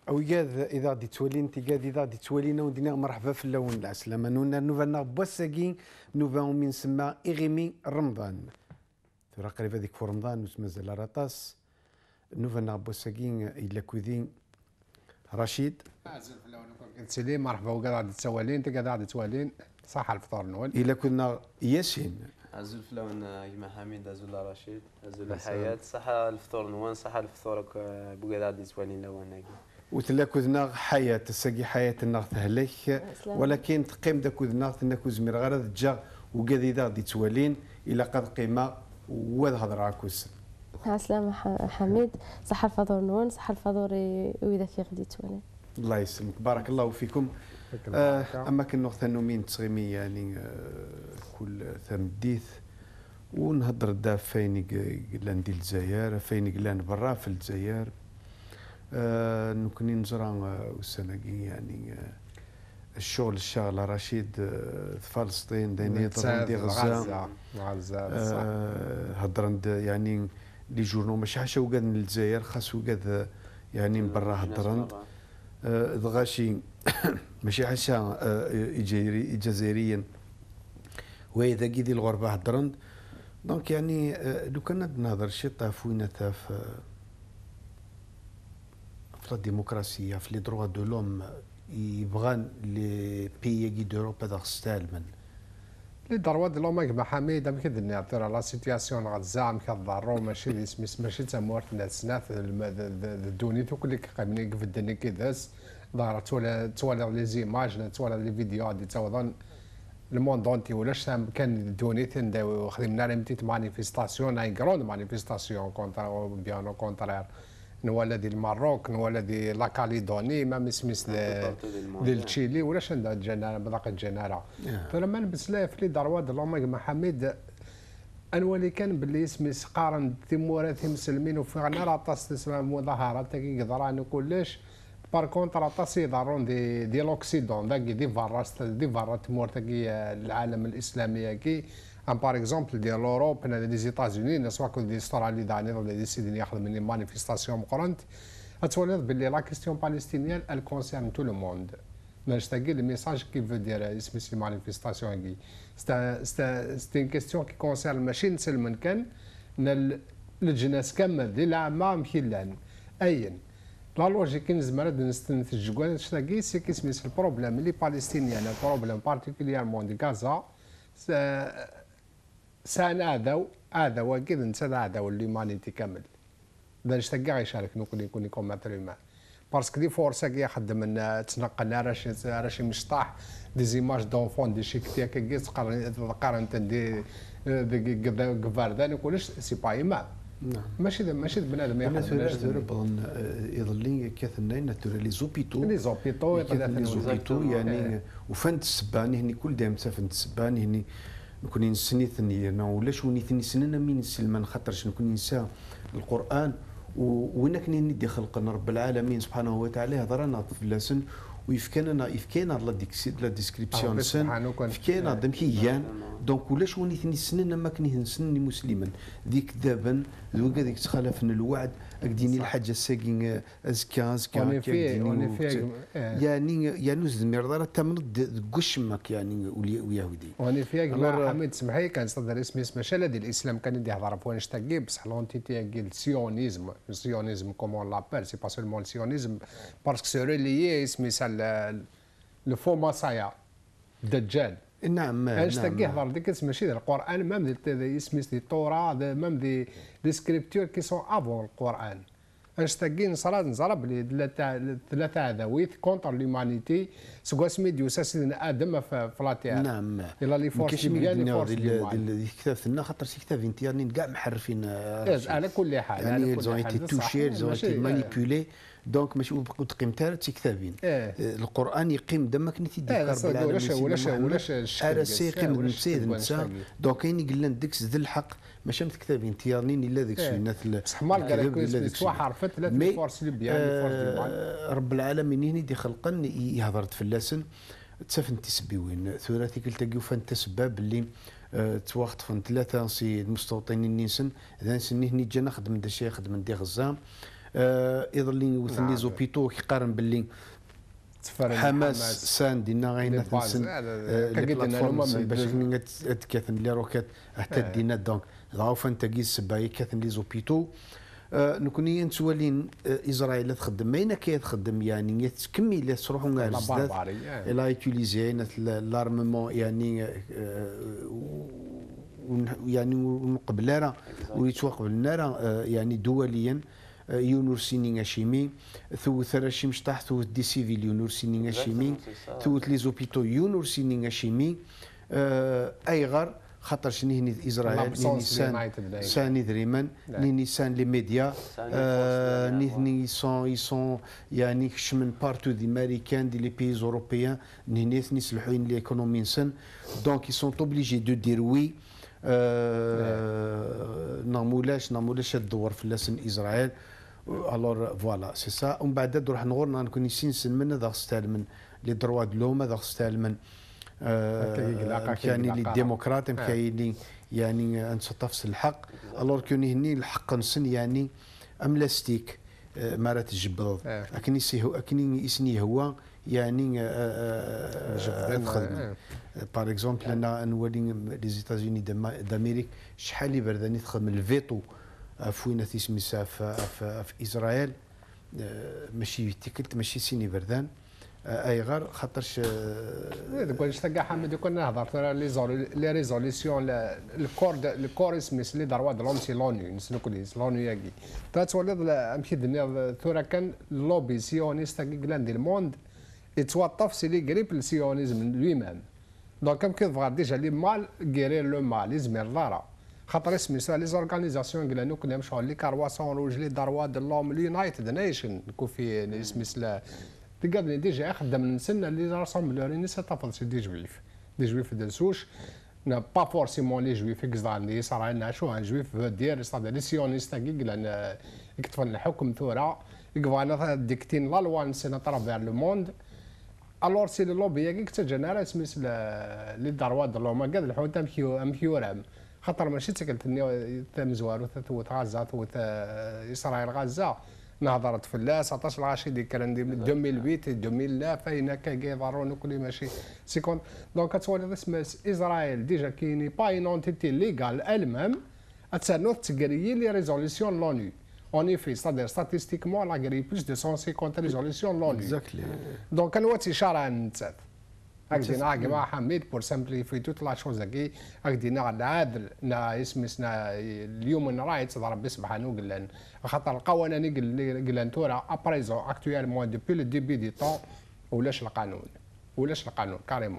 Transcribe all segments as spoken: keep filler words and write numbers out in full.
او ياد اذا غادي تولي انت قاد اذا غادي تولينا ودينا مرحبا في اللون العسلامه نونا نوفا بوساكين نوفا من سما اغيمي رمضان ترى قريبه ديك في رمضان مازال راطاس نوفا بوساكين الا كوذين رشيد ازل في اللون سيدي مرحبا وقاعد غادي تسوالين انت قاعد غادي توالين صح الفطور نول الا كنا ياسين ازول فلون يما حميد ازول رشيد ازول حياة صح الفطور نوان صح الفطور بوقا غادي توالين لواناكي وتلا كوذنا حياة تساقي حياة النار تهلك ولكن تقيم دا كوذنا تنكو زمير غير تجا وقادي دا غادي توالين الى قد قيمه وهذا هضر عكوس عسلامة حميد صح الفطور نون صح الفطور وإذا كي غادي توالين الله يسلمك بارك الله فيكم آه اما كنوقت نومين تسغيمي يعني آه كل ثمديث ونهضر دا فين قلان ديال الجزائر فين قلان برا في الجزائر آه نكوني نزرع وسناقي يعني آه الشغل الشغل رشيد آه في فلسطين دايني يضرب دي غزه غزه آه هضرن يعني لي جورنو ماشي حاجه وقاد من الجزائر خاص وقاد يعني من برا هضرن آه دغاشي ماشي حاجه آه جزائريا واذا كي ديال الغربه هضرن دونك يعني آه لو كان نهضر شي طاف وين تاف في الديمقراطيه في لي دروا دو لوم يبغان لي بيي كي دوروب هذا خستالمن لي دروا دو لوم كما حميد ام كدني عطيرا لا سيتياسيون غزه كضرو ماشي دي سميس ماشي تمورت ناس الدوني تو كل قامني في الدنيا كداس ظهرت ولا توالي لي زيماج توالي لي فيديو غادي توضن الموند اونتي ولاش كان دونيت نداو خدمنا لي بتيت مانيفيستاسيون اي كروند مانيفيستاسيون كونتر بيان او كونترير نوالا ديال الماروك نوالا ديال لا كاليدوني ما مسميس ديال تشيلي ولاش عندها الجناره بلاقي الجناره فلما نبس لا في لي دروا د لوميغ محمد انولي كان باللي سميس قارن تيمورات مسلمين وفينا راه طاس تسمى مظاهرات كي قدران وكلش بار كونتر طاس يضرون دي ديال اوكسيدون ذاك دي فاراس دي فارات تمورتكي العالم الاسلامي كي ان بار اكزومبل ديال اوروب هنا دي زيتازوني سواء كون دي استراليا داني ولا دي سيدني ياخذ من مانيفيستاسيون مقرنت اتولد باللي لا كيستيون باليستينيان ال كونسيرن تو لو موند باش تلقى لي ميساج كي فو دير اسم سي مانيفيستاسيون كي ستا ستا سي ان كيستيون كي كونسيرن ماشي نسلمن كان الجناس كامل ديال العامه مكيلان اين لا لوجيك نزمر نستنتج كاع تلاقي سي كيسمي البروبليم لي باليستينيان البروبليم بارتيكوليرمون دي غازا سان عداو عداو اكيد انسان عداو ليمانيتي كامل باش تلقى غيشارك نكون يكون كوماتري معاه باسكو دي فورسا كي يخدم من تنقلنا راشي راشي مشطاح دي زيماج دونفون دي شيكتيا كي تقارن تقارن دي دي كفاردان كلش سي با ايمان نعم ماشي ماشي بنادم انا ثورة بظن يظلني كاثنين تورا لي زوبيتو لي زوبيتو لي زوبيتو يعني وفانت السبان هني كل دايم تفنت السبان هني نكون نسني ثنينا ولاش وني ثني سننا من نسلمان خاطرش نكون نسى القران وين كني ندي خلقنا رب العالمين سبحانه وتعالى هضرنا في اللسن ويفكانا يفكانا لا لا ديسكريبسيون سن يفكانا دمكيان دونك ولاش وني ثني سننا ما كني نسني مسلما ذيك دابا ذوك هذيك تخالف الوعد اكديني الحاجه الساكين ازكا ازكا يعني يعني زمير دار تمرد قشمك يعني ويهودي وانا فيك ما حميد سمحي كان صدر اسمي اسمه شلا ديال الاسلام كان يدي يهضر بوانش تاكي بصح لونتيتي ديال السيونيزم السيونيزم كومون لابيل سي با سولمون السيونيزم باسكو سو ريليي اسمي سال لو فو ماسايا الدجال نعم اش تلقى يهضر ديك ماشي ديال القران ميم دي اسمي دي التوراه ميم دي دي سكريبتور كي سون افون القران اش تلقى نصرا نصرا بلي ثلاثه ثلاثه عداويت كونتر ليمانيتي سكوا سميديو سيدنا ادم في لاتير نعم الا لي فورس ديال لي فورس ديال كتاب ثنا خاطر شي كتاب انتيرني كاع محرفين على كل حال يعني زون ايتي توشي زون ايتي مانيبيولي دونك ماشي تقيم حتى كتابين القران يقيم دمك نتي ديك رب العالمين ولاش ولاش ولاش الشيء يقيم نسيد نتا دونك كاين قال لنا ديك ذ الحق ماشي كتابين انتيرنين الا ديك السنه بصح مال قال لك سوا حرفت ثلاث فورس ليبيان رب العالمين هنا دي خلقا يهضرت في اللسن تسافن تسبيوين ثلاثي كل تلقيو فان تسباب اللي توقت فان ثلاثه سي المستوطنين نيسن اذا سني هني جا نخدم دا شي خدم دي غزه يظل وثن لي زوبيتو كيقارن باللي حماس سان دينا غاينا تنسن لي بلاتفورم باش تكاثن لي روكات حتى دينا دونك ضعف انت كي السباي كاثن لي زوبيتو نكوني نتوالين اسرائيل تخدم ما كي تخدم يعني تكمل تروحوا غير بزاف لا يوتيليزي لارممون يعني يعني قبل راه ويتوقف لنا يعني دوليا يونور سينينغ شيمي ثو ثراشي مشطح ثو دي سيفيل يونور سينينغ شيمي ثو لي زوبيتو يونور سينينغ شيمي اي غار خاطر شني هني اسرائيل ني سان سان دريمان ني سان لي ميديا ني ني سون اي سون يعني من بارتو دي امريكان دي لي بيز اوروبيان ني ني سلحوين ليكونومي سن دونك اي سون اوبليجي دو دير وي نامولاش نامولاش الدور في لسن اسرائيل الور فوالا سي سا ومن بعد نروح نغورنا نكون نسين من ذا ستال من لي دروا دو لوم ذا ستال من كاين لي ديمقراط كاين لي يعني انصطف الحق الور كوني هني الحق نسن يعني املاستيك مرات الجبض لكن يسي هو لكن يسني هو يعني تخدم باغ اكزومبل انا نولي لي زيتازوني دامريك شحال برداني تخدم الفيتو فوين تسميسا في, في, في اسرائيل ماشي تيكلت ماشي سيني بردان اي غير خاطرش دوك واش تلقى حمد كنا نهضر ترى لي لي ريزوليسيون الكور الكور اسميس لي دروا دو لوم سي لونو نسلو كليس لونو ياكي تتولد امشي دنيا ترى كان لوبي سيونيست كي كلاندي الموند يتوظف سي لي غريب السيونيزم لوي مام دونك كم كيبغى ديجا لي مال غيرير لو مال يزمر دارا خاطر سميت لي زورغانيزاسيون كلانو كنا مشاو لي كارواسون روج لي دروا دو لوم اليونايتد نيشن نكون في سميت لا تلقى ديجا خدام نسنا لي راسومبلور سي تافل دي جويف دي جويف دنسوش نا با فورسيمون لي جويف كزدان لي صار عندنا شو ان جويف دير صاد لي سيونيست كي لان يكتفن الحكم ثورة يقفانا ديكتين لا لوا نسنا ترافير لو موند الور سي لو لوبي كي تجنرا سميت لي دروا د لوما كاع الحوت امكيو امكيورام خاطر ماشي تكلتني تمزوار وتثوت غزه وت اسرائيل غزه نهضرت في الله تسعطاش العاشي دي كان دي ألفين وثمانية ألفين لا فاينا كاكي ضرون كل ماشي سيكون دونك كتولي اسم اسرائيل ديجا كايني با اون اونتيتي ليغال المام اتسانو تقري لي ريزوليسيون لونو اون ايفي ستادير ستاتيستيكمون لا غري بلوس دو مية وخمسين ريزوليسيون لونو اكزاكتلي دونك كان واتي شارع نتسات هكذا نعا جماعة حميد بور سامبليفي توت لا شوز هكي هكذا نعا العادل نا اسمسنا اليومن رايتس ضرب سبحانه قلن خاطر القوانين قلن تورا ابريزون اكتويلمون دوبي لو ديبي دي طون ولاش القانون ولاش القانون كاريمون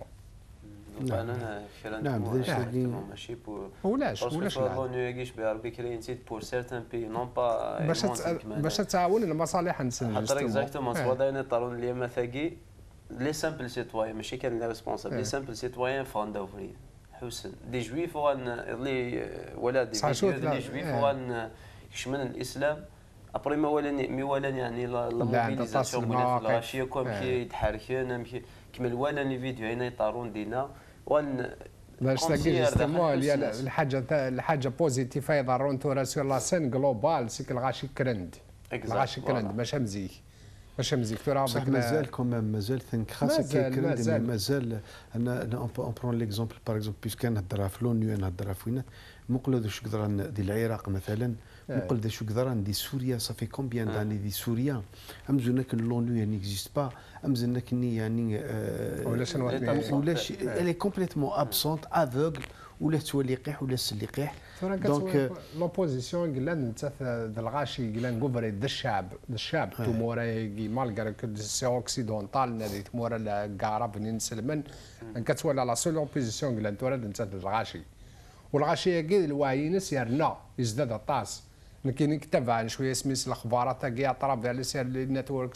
انا نعم ماشي بور ولاش ولاش لونو يجيش بربي كرينتيد بور سيرتان بي نون با باش باش تعاون المصالح نسن خاطر اكزاكتومون سوا داينا طارون اليوم ثاقي لي سامبل سيتويان ماشي كان لي ريسبونسابل لي سامبل سيتويان فون دوفري حسن دي جويف وان لي ولا دي لي جويف وان يشمل الاسلام ابري ما ولا مي ولا يعني لا موبيليزاسيون ولا في الغاشيه كوم كي يتحركون كيما ولا ني فيديو هنا يطارون دينا وان باش تلقى جوستومون الحاجه الحاجه بوزيتيف يضرون تورا سور لا سين جلوبال سيك الغاشي كرند الغاشي كرند ماشي مزيك باش مزيك ترى بصح مازال كومام مازال ثنك خاصة كي مازال مازال انا اون برون ليكزومبل باغ اكزومبل بيسك نهضر في لونيو نهضر في وين مقلد شو قدر ديال العراق مثلا مقلد شو قدر دي سوريا صافي كومبيان داني دي سوريا امزونا كن لونيو يعني اكزيست با امزونا كني يعني ولا شنو ولاش الي كومبليتمون ابسونت افوغل ولا تولي قيح ولا سلي قيح دونك لوبوزيسيون قلنا انت الغاشي قلنا غوفري د الشعب د الشعب تمورا مالغري كو سي اوكسيدونتال نادي تمورا الكعرب نسلمن كتولي على سول لوبوزيسيون قلنا انت انت الغاشي والغاشي كي الواعينس يرنا يزداد الطاس كاين كتابع شويه سميت الاخبارات كاع طراب على سير لي نيتورك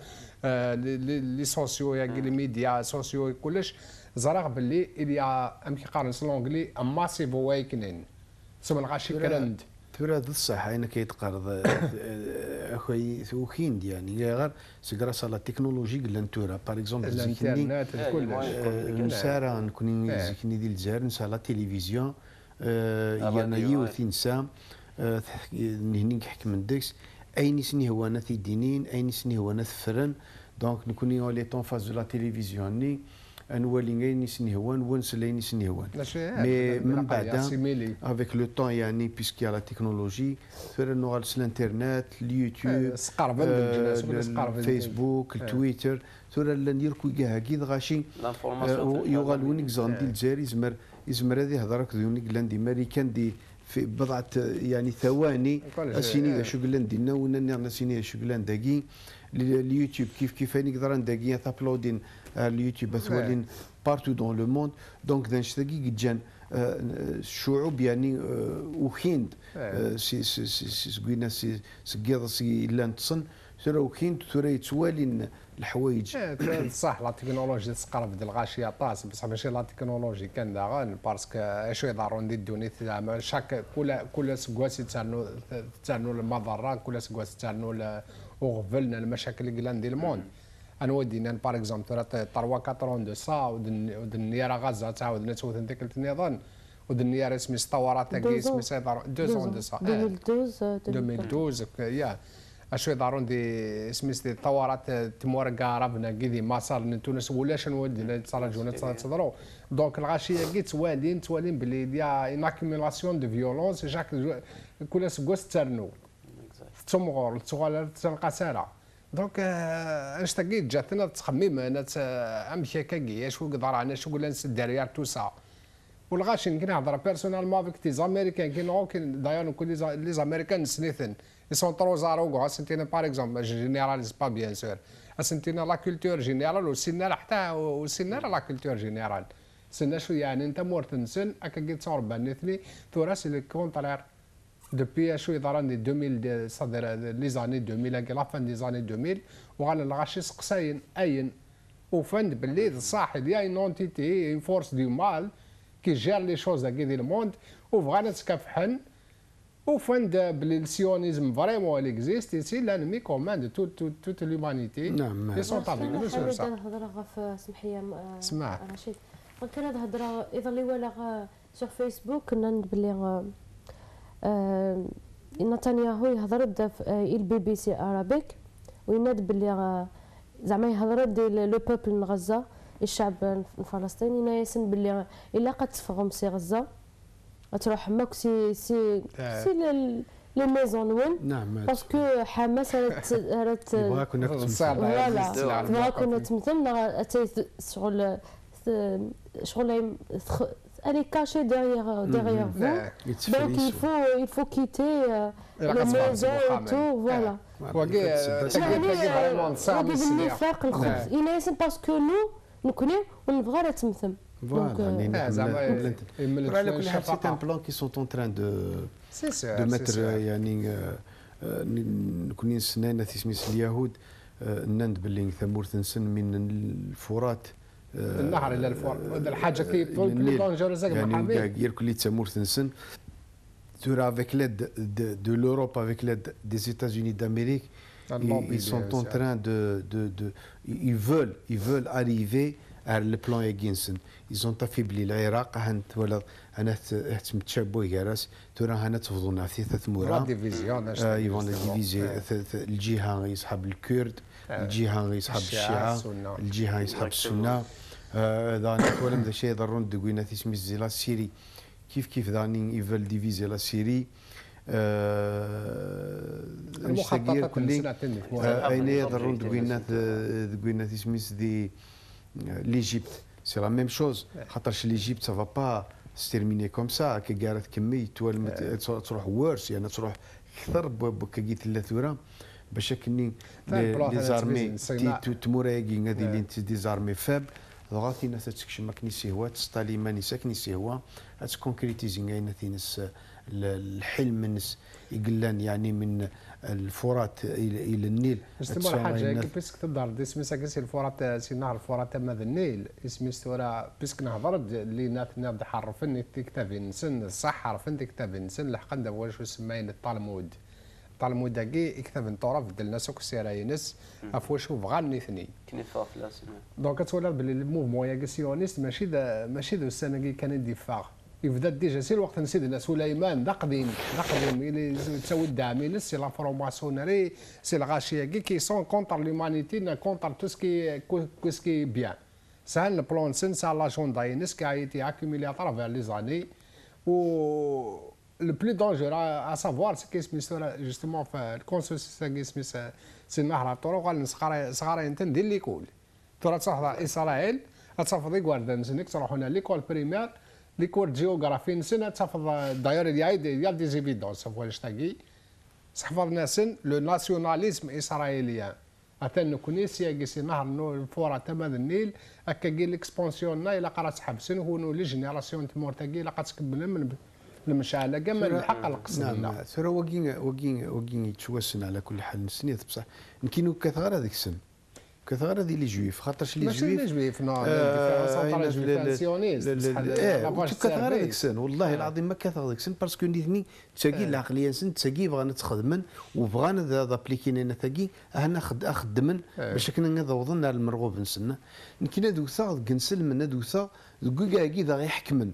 لي سوسيو يا لي ميديا سوسيو كلش زرق باللي اللي ام كيقارن سلونغلي ماسيف وايكنين سما الغاشي كرند ترى ذا الصح انا كيتقرض اخويا وكيند يعني غير سكراس على التكنولوجي قال نتورا باغ اكزومبل الانترنت كلش نسارا نكون زكني ديال الجزائر نسى لا تيليفزيون يانا يوث نسا هني نحكي من ديكس اين سني هو ناث الدينين اين سني هو ناث فرن دونك نكوني لي طون فاز دو لا تيليفزيون ني نولي غير سني هو نونس لي سني هو مي من بعد افيك لو طون يعني بيسكي لا تكنولوجي فرن نغالس الانترنت اليوتيوب الفيسبوك التويتر ثورة ندير كويكا هكذا غاشي يغال وين زاندي الجزائر يزمر يزمر هذه هضرك ديوني كلاندي ماريكان دي في بضعة يعني ثواني اسيني شغلان دينا ونا سيني شغلان داكي اليوتيوب كيف كيف نقدر نداكي تابلودين اليوتيوب ثوالين بارتو دون لو موند دونك ذا نشتاقي جان الشعوب يعني وخيند سي سي سي سقينا سي سقيض سي لان تصن ثرا وخيند ثرا يتوالين الحوايج صح لا تكنولوجيا تقرب ديال الغاشيه طاس بصح ماشي لا تكنولوجي كان داغن باسكو اشو يضروا ندي دوني زعما شاك كل كل سكواس يتعنوا تعنوا المضرات كل سكواس تعنوا وغفلنا المشاكل اللي ندير الموند انا ودينا باغ اكزومبل تروا كاترون دو سا ودنيا راه غازا تعاود نتوث ذيك النظام ودنيا اسمي تطورات تاعي اسمي سيطر دوزون دو سا ألفين واثناش يا اشو يدارون دي اسمي تطورات تمور قاربنا كذي ما صار من تونس ولاش نودي تسرجونا تصدروا دونك الغاشيه كي توالين توالين بلي ديا ان اكيميلاسيون دو فيولونس جاك كل سكوس ترنو تمغور تغال تلقى ساره دونك اش تاكيت جاتنا تخميم انا امشي كاكي اش قدر انا شو قلنا نسد ديريار تو سا والغاشي يمكن نهضر بيرسونالمون افيك تي زاميريكان كي نو كاين داير كل لي زاميريكان سنيثن ils sont trop arrogants سنتينا par exemple je généralise pas bien sûr سنتينا لا كولتور جينيرال وسنا حتى وسنا لا كولتور جينيرال سنا شو يعني انت مورتنسن هكا قلت صور بنثني ثورا سي لو كونترير دوبي شو يضرني ألفين صدر لي زاني ألفين لا فان دي زاني ألفين وغال الغاشي سقساين اين وفند باللي صح il y a une entité une force du mal qui gère les choses هكا ديال الموند وبغانا تكافحن وفند بالسيونيزم فريمون اللي اكزيست سي لانمي كومان دو توت توت لومانيتي نعم لي سون طابيك بيان سور صح الهضره في سمحيه سمع رشيد كان هذه الهضره اذا اللي ولا سور فيسبوك كنا باللي نتنياهو يهضر البي بي سي ارابيك ويناد باللي زعما يهضر ديال لو بوبل غزه الشعب الفلسطيني يسن باللي الا قد تفغم سي غزه تروح ماك سي سي سي لي ميزون وين نعم باسكو حماس رات يبغاكم فوالا يبغاكم تمثل شغل شغل elle est cachée derrière derrière vous donc il faut il faut quitter la maison et tout voilà يعني النفاق الخبز يناسب باسكو نو نكوني ونبغى لا تمثل Voilà, على كل حال سي ان بلان كي سون اون تران دو دو متر يعني نكون نسنانا تسميس اليهود نند باللي ثمورث نسن من الفرات النهر الى الفرات الحاجه كي بلي دونجوريز يعني غير كل تمورث نسن sur avec l'aide de, de l'Europe, avec l'aide des États-Unis d'Amérique, ils, ils sont en train de, de, de ils veulent, ils veulent arriver à le plan Eginson. Ils ont affaibli l'Irak, هنت ولا هنت متشابه جالس ترى هنت تفضلنا في ثلاث مرات. يفون الديفيزي الجهة يسحب الكرد، الجهة يسحب الشيعة، الجهة يسحب السنة. هذا نتولم ذا شيء ضرون دقينا تسمي الزلا السيري. كيف كيف ذاني يفل ديفيزي لا سيري. المخططات كلها أين يضرون دقينا دقينا تسمي ذي l'Égypte, c'est la même chose. خاطرش l'Égypte ça va pas se terminer comme ça. كي قالت كمي تروح ورس يعني تروح اكثر بكي ثلاثة باش كني لي زارمي تمورايكين هذه اللي انت دي زارمي فاب ضغطي ناس تكشم ماكني سيهوا تستالي ماني ساكني سيهوا اتكونكريتيزين غاينا تينس الحلم الناس يقلان يعني من الفرات الى النيل استمر حاجه بيسك تدار دي سميسا كسي الفرات سي نهر الفرات تما النيل اسمي استورا بيسك نهضر اللي نات نبدا حرفني كتابين نسن صح عرفني كتابين نسن لحقا دا واش سماين الطالمود الطالمود كي كتاب نطورف دلنا سوك سيراينس افواش بغاني ثني كنيفاف لا دونك تولى باللي الموفمون يا سيونيست ماشي دا ماشي ذو السنه كان ديفاغ يبدا ديجا سي الوقت سيدنا سليمان دا قديم دا قديم اللي تساوي الدعمين سي لا فرونماسيونري سي الغاشيه كي كي سون كونتر لومانيتي كونتر تو سكي كو سكي بيان سا le plan Sen, ça l'agenda qui a été accumulé à travers les années. Où le plus dangereux à savoir, c'est que justement, le consensus c'est النهر الطرق اللي صغار ينتن اللي يقول ترى تصحى اسرائيل تصفض يقول نسنك تروح هنا ليكول بريمير ليكول جيوغرافي نسن تصفض داير ديال ديال دي زيفيدونس فواش تاقي صحفظ ناسن لو ناسيوناليزم اسرائيليان أتن كوني سياقي سي نهر الفورة تماد النيل هكا كي ليكسبونسيون الى قرا تحبسن هونو لي جينيراسيون تمور تاقي لا تكبل من المشاعل كما الحق القسم نعم ترى وكين وكين وكين يتشوسن على كل حال نسنيت بصح يمكن كثغره هذيك السن كثغره ديال لي جويف خاطرش لي جويف ماشي لي جويف نو ديفيرونس جويف سيونيست كثغره هذيك السن والله العظيم ما كثغره هذيك السن باسكو نيتني تاقي العقليه نسن تاقي بغانا تخدمن وبغانا دابليكينا تاقي انا خدمن باش كنا نضوضنا المرغوب نسنا يمكن دوثا كنسلمن دوثا كاكي ذا غيحكمن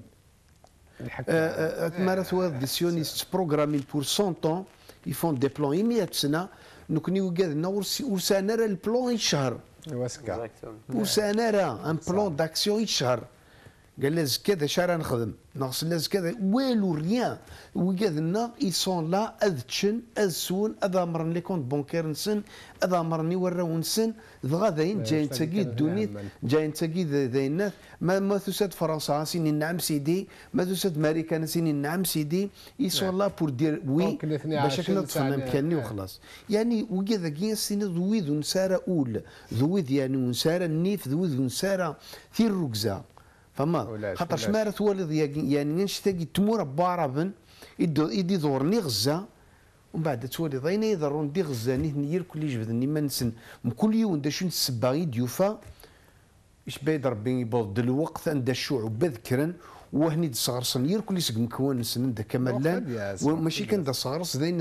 تمارا ثواد دي سيونيست بروغرامين بور مية ans ils font des plans مية سنه نكوني وقادنا ورسانا راه البلان يشهر واسكا ورسانا راه ان بلان داكسيون يشهر قال لها كذا شهر نخدم ناقص لنا كذا والو ريان وقادنا اي سون لا اذتشن ازسون اذا مرن لي كونت بونكير نسن اذا مرني وراو نسن غاداين جايين تاقي الدونيت جايين تاقي ذاين ما ما تساد فرنسا سيني نعم سيدي ما تساد امريكا سيني نعم سيدي اي سون لا بور دير وي باش كنا تصنع مكاني وخلاص يعني وكذا كي سيني ذويذ ونساره اول ذويذ يعني ونساره النيف ذويذ ونساره في الركزه فما خاطر شمارة توالد يعني نشتاقي تمور باربن يدي دورني غزه ومن بعد توالي ضينا يضرون دي غزه نير كل يجبدني ما نسن كل يوم دا شو نسباغي ديوفا اش بايد ربي يبوض الوقت عند الشعوب بذكرا وهني صغرصن ير كل يسق مكون نسن دا كمالان وماشي كان دا صغرص ذاين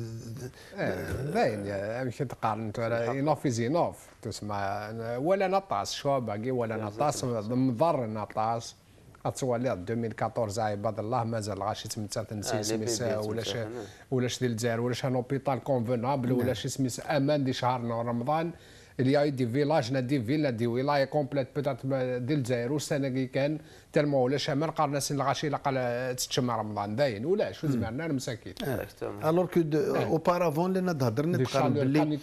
ذاين ماشي تقارن ينوف زينوف تسمع ولا نطاس شو باقي ولا نطاس مضر نطاس اتصور ألفين وأربعطاش عباد الله مازال غاشي تمثال تنسي سميتها ولا شي ولا شي ديال الجزائر ولا شي نوبيطال كونفونابل ولا شي سميتها امان دي شهر رمضان اللي هاي دي فيلاج نا دي فيلا دي ولايه كومبليت بيتات ديال الجزائر والسنه كي كان تالمو ولا شمال قارنا سن الغاشي لقى تتشمع رمضان داين ولا شو زعما المساكين الوغ كو اوبارافون لنا تهضر نتقارن باللي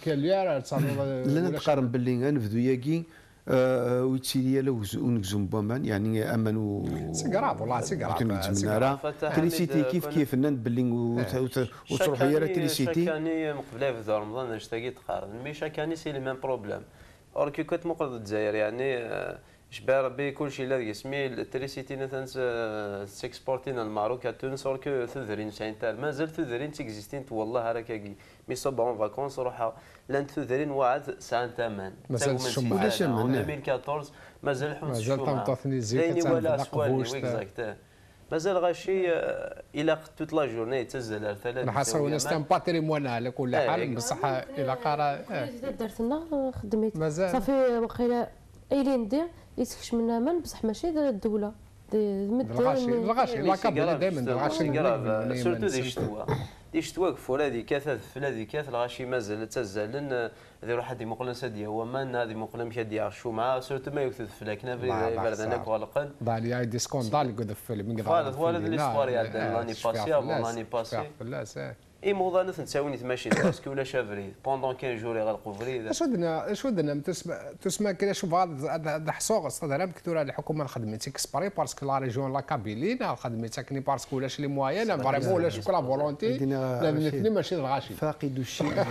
لنا نتقارن باللي نفذو ياكي ويتسيليا لو ونكزوم بومان يعني امان و سي كراف والله سي كراف تريسيتي كيف كيف نند باللي وتروح هي راه تريسيتي شاكاني مقبله في رمضان نشتاقي تقارن مي شاكاني سي لي ميم بروبليم اور كي كنت مقرض الجزائر يعني شبه ربي كلشي لا يسمي التريسيتي مثلا سيكسبورتين الماروك تونس اور كو ثذرين ساينتال مازال ثذرين تيكزيستين والله راك كي مي صوب اون فاكونس روحها لان ثذرين وعد ساعه ثمن مازال الشمع ولا شمع ألفين وأربعطاش مازال حوس مازال تنطثني زيك ولا سوالني اكزاكت مازال غاشي الى توت لا جورني تزل ثلاث نحسوا نستم باتريمون على كل حال بصح الى قرا درت لنا خدمت صافي وقيله ايلين دير يسكش منها من بصح ماشي الدوله الغاشي الغاشي لا كابل دائما الغاشي سورتو دي شتوا دي شتوا كفور هذه كاث فلادي كاث الغاشي مازال تزالن هذه روح هذه مقلن سديه هو من هذه مقلن مشى ديال شو مع سورتو ما يكثر فلاكنا في بلدنا غلقن ضالي هاي دي سكوندال يقول في من قبل هذا هو هذا ليسبوار يعدل لاني باسي لاني باسي لا اي موضوع نث نساوي تماشي باسكو ولا شافري بوندون خمسة جور يغلقوا فريد اش ودنا اش ودنا تسمع تسمع كي شوف هذا حصوغ استاذ كثر الحكومه خدمتي كسبري باسكو لا ريجيون لا كابيلين خدمتك باسكو ولاش لي موين فريمون ولاش كلا فولونتي لان الاثنين ماشي الغاشي فاقد الشيء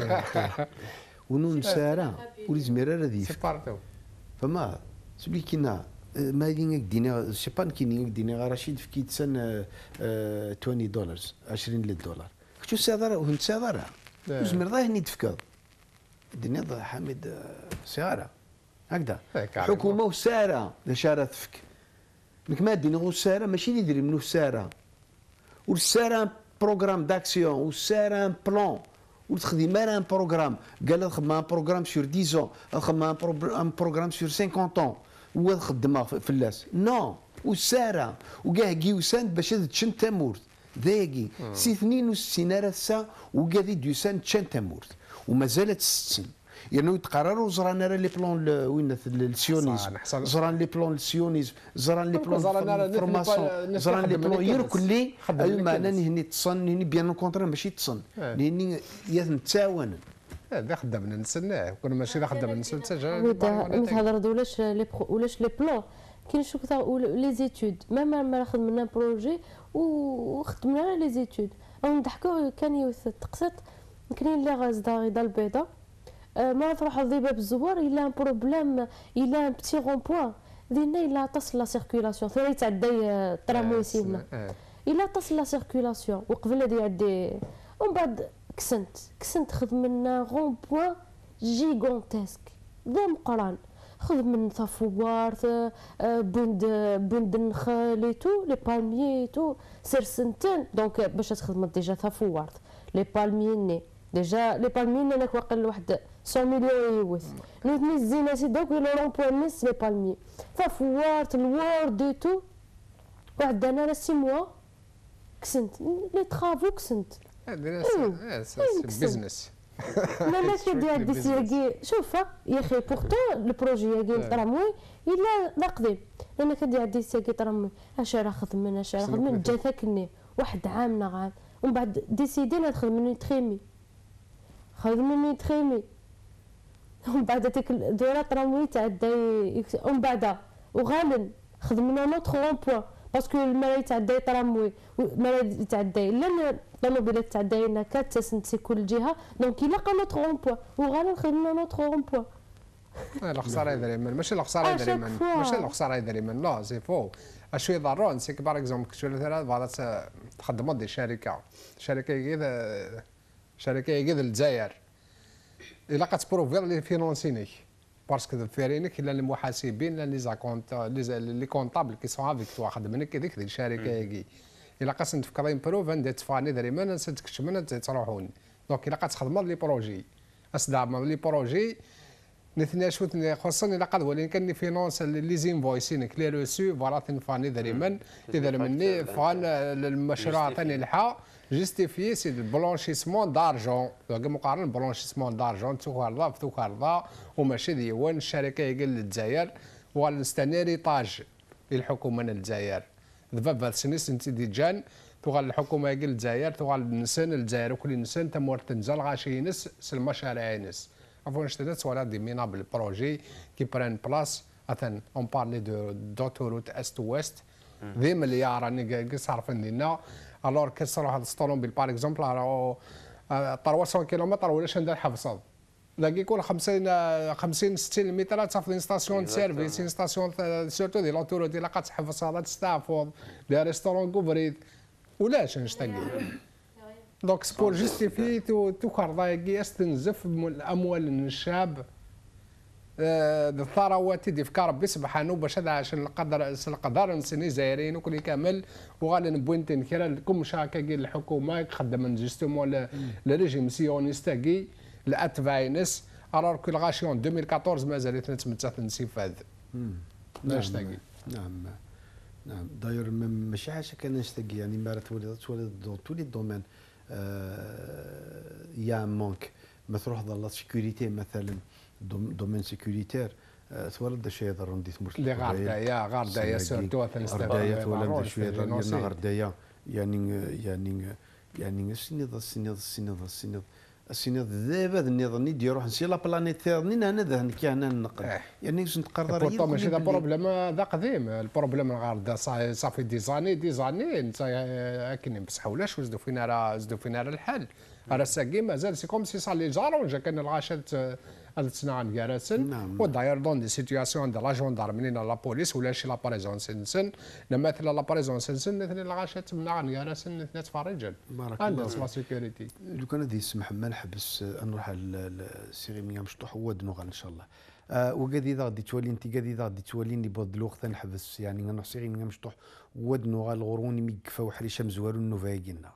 ونون ساره ولزميره رديف فما سبلي كينا ما يدينك دينا سي با كيني دينا رشيد في كيتسن عشرين دولار عشرين دولار شو سيادرة وهن سيادرة وزمر ضاي هني تفكر الدنيا ضاي حامد سيارة هكذا حكومة وسارة شارة تفك لك ما دينا غو سارة ماشي اللي يدري منو سارة والسارة بروغرام داكسيون والسارة بلان وتخدم انا ان بروغرام قال لها خدم ان بروغرام سور عشرة خدم ان بروغرام سور خمسين ans هو خدمها في اللاس نو وساره وكاع كيوسان باش تشن تامورت ذاكي سي اثنين وستين راسا وكادي ديوسان تشان تامورت ومازالت ستين يعني يتقرروا زرانا لي بلون وين السيونيزم زران لي بلون السيونيزم زران لي بلون فورماسيون زران لي بلون يرك لي اي معنى هني تصن هني بيان كونتر ماشي تصن لاني يتعاون هذا خدمنا نسناه كنا ماشي خدمنا نسن حتى نتهضر ولاش لي ولاش لي بلون كاين شو كثر لي زيتود ميم ما خدمنا بروجي وخدمنا لي زيتود او نضحكوا كان يوث تقسط كاين اللي غازدا غيدا البيضاء ما تروح الضباب الزوار الا ان بروبليم الا ان بتي رون بوان دينا الا تصل لا سيركيلاسيون ثاني يتعدى التراموي سينا الا تصل لا سيركيلاسيون وقبل هذه يعدي ومن بعد كسنت كسنت خدمنا رون بوان جيغونتيسك ذا مقران خذ من ثفوار بند بند النخل اي تو لي بالميي تو سرسنتين دونك باش تخدم ديجا ثفوار لي بالميي ني ديجا لي بالميي انا واقل واحد مية مليون يوث نوتني الزينه سي دوك لو رون بوان نص لي بالميي ثفوار الوورد اي تو واحد انا لا سي موا كسنت لي ترافو كسنت هذا بيزنس لا لا كي عندي سياكي شوف يا اخي بورتون البروجي ياكي التراموي الا لا قديم انا كدي عندي سياكي تراموي اش راه خدمنا اش راه خدمنا جا ثاكني واحد عام نغام ومن بعد ديسيدينا نخدم تخيمي خدمني تخيمي ومن بعد ديك الدوره تراموي تعدى ومن بعد وغالن خدمنا نوتخ رون بوان باسكو المرا يتعدى تراموي المرا يتعدى لا الطوموبيلات تعدى لنا كات تسنتي كل جهه دونك الا لقى نوتخ رون بوان وغالن خدمنا نوتخ رون بوان الخساره يدري من ماشي الخساره يدري من ماشي الخساره يدري من لا سي فو اشوي ضرون سي باغ اكزومبل كشوف ثلاث بعضات تخدموا دي شركه شركه كذا شركه كذا الجزائر الا كتبروفير لي فينونسيني باسكو الفيرينيك الا المحاسبين لي زاكونت لي كونطابل كي سون افيك توا خدمني كذيك الشركه كي الا قاس نتفكر بروف ندير تفاني دري من نسدكش من تروحون دونك الا كتخدم لي بروجي اسدام لي بروجي نثني شوت خصوصا الا قد ولين كان فينونس لي زينفويسين كلي روسو فوالا تنفاني دري من اذا مني فان المشروع ثاني الحا جيستيفي سي البلونشيسمون دارجون مقارنه بلونشيسمون دارجون توكاردا في توكاردا وماشي ديوان الشركه يقل للجزائر ونستنى ريطاج للحكومه الجزائر دابا هاد السنين سنتي دي جان تغال الحكومه يقل الجزائر تغال نسن الجزائر وكل نسن تمور تنزل غاشي ينس المشاريع ينس افون شتات ولا دي مينابل بروجي كي بران بلاس اثن اون بارلي دو دوتوروت است ويست ذي مليار راني صارفين لنا الور كيصراو هاد السطوموبيل باغ اكزومبل راه ثلاثمية كيلومتر ولا شندير حفصه لاقي يكون خمسين خمسين ستين متر تصافي ستاسيون سيرفيس ستاسيون سورتو دي لوتورو دي لاقات تحفظ هذا تستافور لي ريستورون كوفريت ولاش نشتاقي دونك سبور جيستيفي تو تو كارضايكي استنزف الاموال من الشعب الثروات دي فكار ربي سبحانه باش هذا عشان القدر القدر نسني زايرين وكل كامل وغالي نبوينتين كرا لكم شاكا الحكومه خدم جوستومون لريجيم سيونيستاكي الاتفاينس الوغ كو الغاشيون ألفين وأربعطاش مازال تمتثل نسيفاد نشتاقي نعم نعم داير ماشي حاجه كان نشتاقي يعني ما تولد تولد دون تو لي دومين يا مونك ما تروح لا سيكوريتي مثلا دومين سيكوريتير تولد شي هذا روندي ثمرت لي غاردايا غاردايا سورتو غاردايا تولد شويه ديالنا غاردايا يعني يعني يعني السنيض السنيض السنيض السنيض السنيض دابا النظام اللي يروح نسي لا بلانيت ثاني انا ذا كي انا نقل يعني باش نتقرر بورتو ماشي ذا بروبليم ذا قديم البروبليم غاردا صافي دي زاني دي زاني انت كاين بصح ولاش وزدوا فينا راه زدوا فينا راه الحال راه ساكي مازال سي كوم سي صالي جارون جا كان الغاشات هاد السنان كاراسن وداير دون دي سيتياسيون دو لا جوندارمري لا بوليس ولا شي لا بريزون سنسن مثلا لا بريزون سنسن مثلا الغاشات منع كاراسن اثنين تفرجن عندنا لا سيكوريتي لو كان غادي يسمح ما نحبس نروح للسيري ميا مشطوح هو دنوغ ان شاء الله أه وقادي غادي تولي انت قادي غادي تولي لي بود الوقت نحبس يعني نروح سيري ميا مشطوح هو دنوغ الغروني ميكفا وحريشه مزوارو النوفايقنا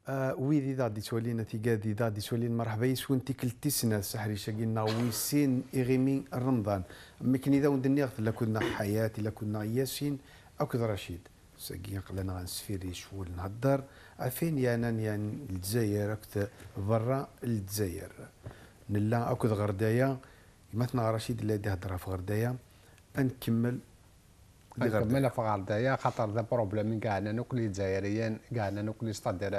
آه ويدي ذا دي تولينا تيجادي ذا دي تولين مرحبا يسون تيكلتي سنة سحري شاقينا ويسين إغيمي رمضان ممكن إذا وندني لا كنا حياة لا كنا ياسين أو كذا رشيد ساقي قلنا غنسفيري شوول نهضر عفين يانا يعني الجزائر أكت برا الجزائر نلا أو كذا غردايا مثلا رشيد اللي دي هضرها في غردايا بنكمل نكمل في غردايا خاطر ذا بروبليم كاعنا نوكلي الجزائريين كاعنا نوكلي ستادير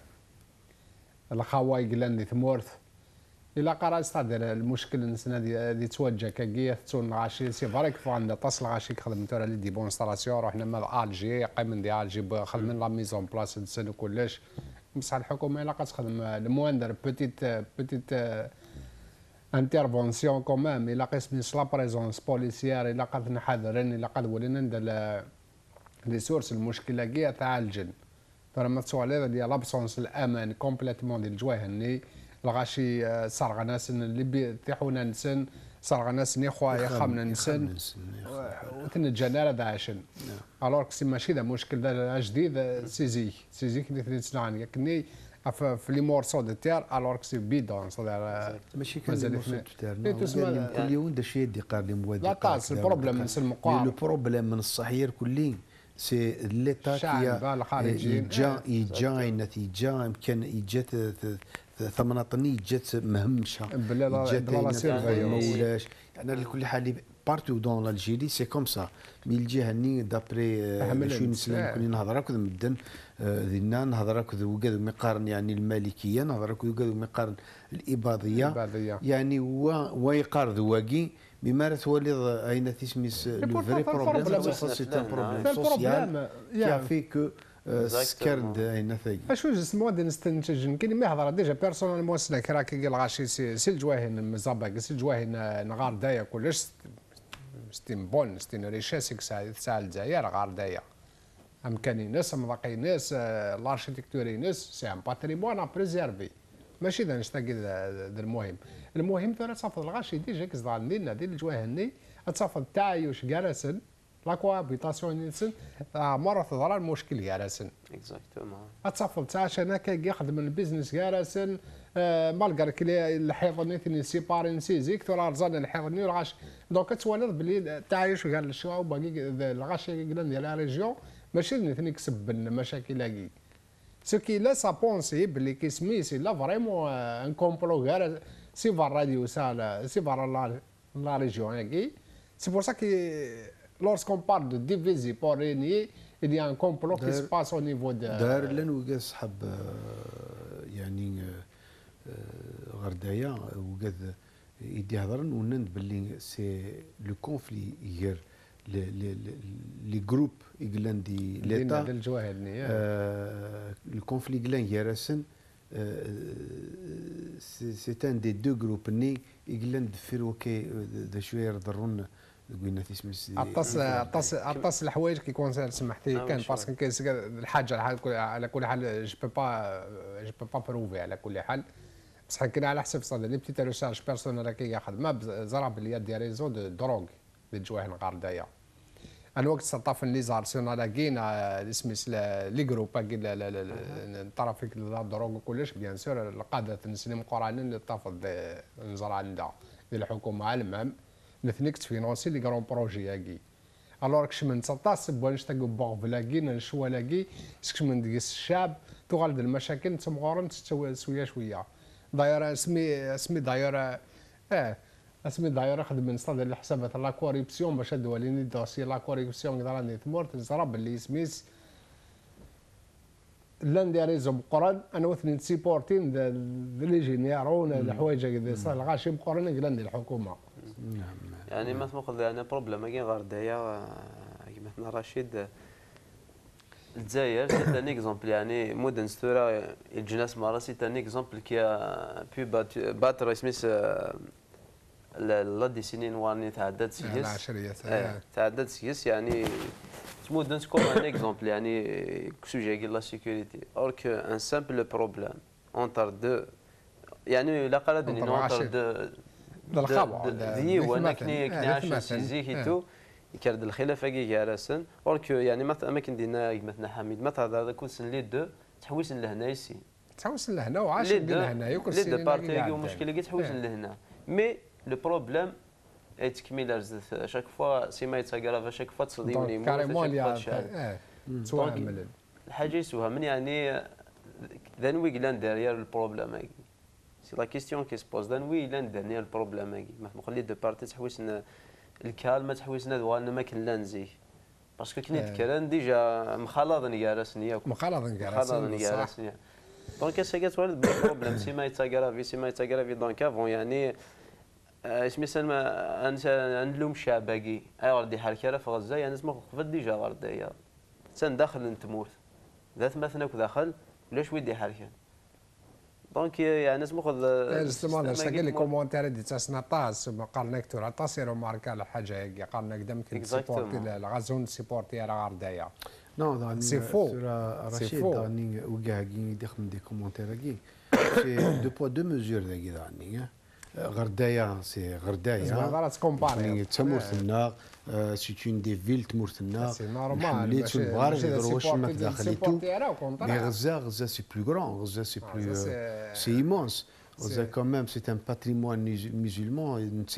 الخواي قلان دي ثمورث إلا قرا ستادير المشكل نسنا دي, دي توجه كاكية تون غاشي سي فريك فعندنا تصل غاشي خدم تورا لي دي بونستراسيون رحنا مع الجي قايمين دي الجي خدمين لا ميزون بلاس نسن كلش بصح الحكومه الا قتخدم المواندر بوتيت بوتيت انترفونسيون كومام الا قسم لا بريزونس بوليسيير الا قد نحذرن الا قد ولينا ندير لي سورس المشكله كاع تاع الجن فرما السؤال ديال لابسونس الامان كومبليتمون ديال الجواهني الغاشي صار ناس اللي بيتيحونا نسن صار ناس ني خوايا خامنا نسن وتنجانا هذا عشان الوغ سي ماشي ذا مشكل ذا جديد سيزيك سيزيك اللي تنسنعني كني في لي مورسو دو تير الوغ سي بيدون صدر ماشي كان لي مورسو دو تير كل يوم دا شي يدي قال لي مواد لا تاس البروبليم من المقام لو بروبليم من الصحير كلي سي ليتا كي يجا يجا النتيجه يمكن يجات ثمانية طني جات مهمشه جات مولاش انا لكل حال بارتو دون الجيري سي كوم سا مي الجهه ني دابري شو نسلم كنا نهضر هكذا مدن ذينا نهضر هكذا وكذا مقارن يعني المالكيه نهضر هكذا وكذا مقارن الاباضيه يعني هو ويقار ذواقي بما تولي اين تسميس لو فري بروبليم سي ان بروبليم سوسيال كافي كو سكرد اين ثاقي اشو جسمو دي نستنتج كاين ما يهضر ديجا بيرسونيلمون سنا كرا كي غاشي سي الجواهن مزابق سي الجواهن نغار دايا كلش ستيم بون ستين ريشاسك ساعه الجزائر غار دايا امكاني ناس مضاقي ناس الاركتيكتوري ناس سي ان باتريمون ا بريزيرفي ماشي ذا نشتاقي ذا المهم المهم ثرا تصافد الغاشي ديجا كزد عندنا ديال الجواهني تصافد التعايش كارسن لا كوابيتاسيون نيسن مره تظهر المشكل كارسن اكزاكتومون تصافد تاع انا كي يخدم البيزنس كارسن مالغار كلي الحيضني ثني سيباري نسيزيك ترى رزان الحيضني الغاش دونك تولد بلي التعايش قال الشوا وباقي الغاشي قلنا ديال لا ريجيون ماشي ثني كسب المشاكل هاكي سو كي لا سا بونسي بلي كي سميسي لا فريمون ان كومبلو غير سي فار راديو سال سي فار لا ريجيون هاكي سي بور سا كي لورسكون بار دو ديفيزي بور ريني il y a un complot qui se passe au niveau de دار لن وقا صحاب يعني غردايا وقا يدي هضرن ونند باللي سي لو كونفلي غير لي جروب يقلان دي ليتا ديال الجواهرني لو كونفلي قلان يراسن سي ان دي دو جروب ني يقلان دفيروكي ذا شويه يضرون قلنا تسمس عطاس عطاس عطاس الحوايج كي كون سمحتي كان باسكو كاين الحاجه على كل حال جو بو با جو بو با بروفي على كل حال بصح كاين على حسب صاد لي بتيت ريشارج بيرسونيل كي ياخذ ما زراب اللي دي ريزو دو دروغ ديال الجواهر الغردايه انا وقت سطاف لي زارسيون لاقينا اسميس لي جروب كاين الترافيك لا دروغ وكلش بيان سور القاده نسلم قران اللي طافض نزرع عندها ديال الحكومه على المام نثنيك تفينونسي لي كرون بروجي هاكي الوغ كش من تسطاس بوان نشتاقو بوغ فلاكي نشوا لاكي سكش من ديس الشعب تغلد المشاكل تمغورن شويه شويه دايره اسمي اسمي دايره اه اسمي دايره خدم من صاد الحسابات لا كوريبسيون باش دواليني دوسي لا كوريبسيون كذا راني ثمورت نزرب اللي سميس لان دي ريزو بقران انا وثني نسيبورتين لي جينيرون الحوايج هكذا صار غاشي بقران قلنا الحكومه يعني مثلا خذ يعني بروبليم كاين غردايا كيما رشيد الجزائر سي ان اكزومبل يعني مدن ستورا الجناس مارا سي ان اكزومبل كي بي باتر سميس لا ديسيني نوارني تعدد سيس العشريات تعدد سيس يعني مدن تكون ان اكزومبل يعني سوجي كي لا سيكوريتي اور كو ان سامبل بروبليم اونتر دو يعني لا قالدني اونتر دو الخبر ذي وانا كني كني عايش سيزي تو يكرد الخلافه كي كارسن اوركو يعني مثلا اماكن دينا مثلا حميد مثلا هذا كون سن لي دو تحويسن لهنا يسي تحوس لهنا وعاش لهنا ياكل لي دو بارتي ومشكل كي تحوس لهنا مي لو بروبليم تكميل رزت شاك فوا سيما يتغرف شاك فوا تصديوني كاريمون يا توامل الحاجه يسوها من يعني ذن وي كلان ديريير البروبليم هاكي سي لا كيستيون كي سبوز ذن وي كلان ديريير البروبليم هاكي ما نخلي دو بارتي تحوسنا الكالمه تحوسنا دوالنا ما كنا نزيه باسكو كي نتكرن ديجا مخلط نيارسني ياك مخلط نيارسني دونك سا تولد بروبليم سيما يتغرافي سيما يتغرافي دونك افون يعني اش مثلا نلوم الشعب باقي اي غادي حركه في غزه يعني اسمه قفل ديجا غردايه تندخل نتموت ذات مثلا داخل ولا شويه دي حركه دونك يعني اسمه خذ جوستومون اش قال لي كومونتير دي تاع طاس قالنا كثر على طاسيرو ماركا على حاجه هكا قالنا قدام كي سيبورتي الغازون سيبورتي على غردايه Non, dans c'est faux. C'est faux. Des commentaires. C'est deux poids, deux mesures. Gardaya, c'est Gardaya. C'est une des villes de C'est normal. Mais Gaza, c'est plus grand. Gaza, c'est plus. C'est immense. Gaza, quand même, c'est un patrimoine musulman.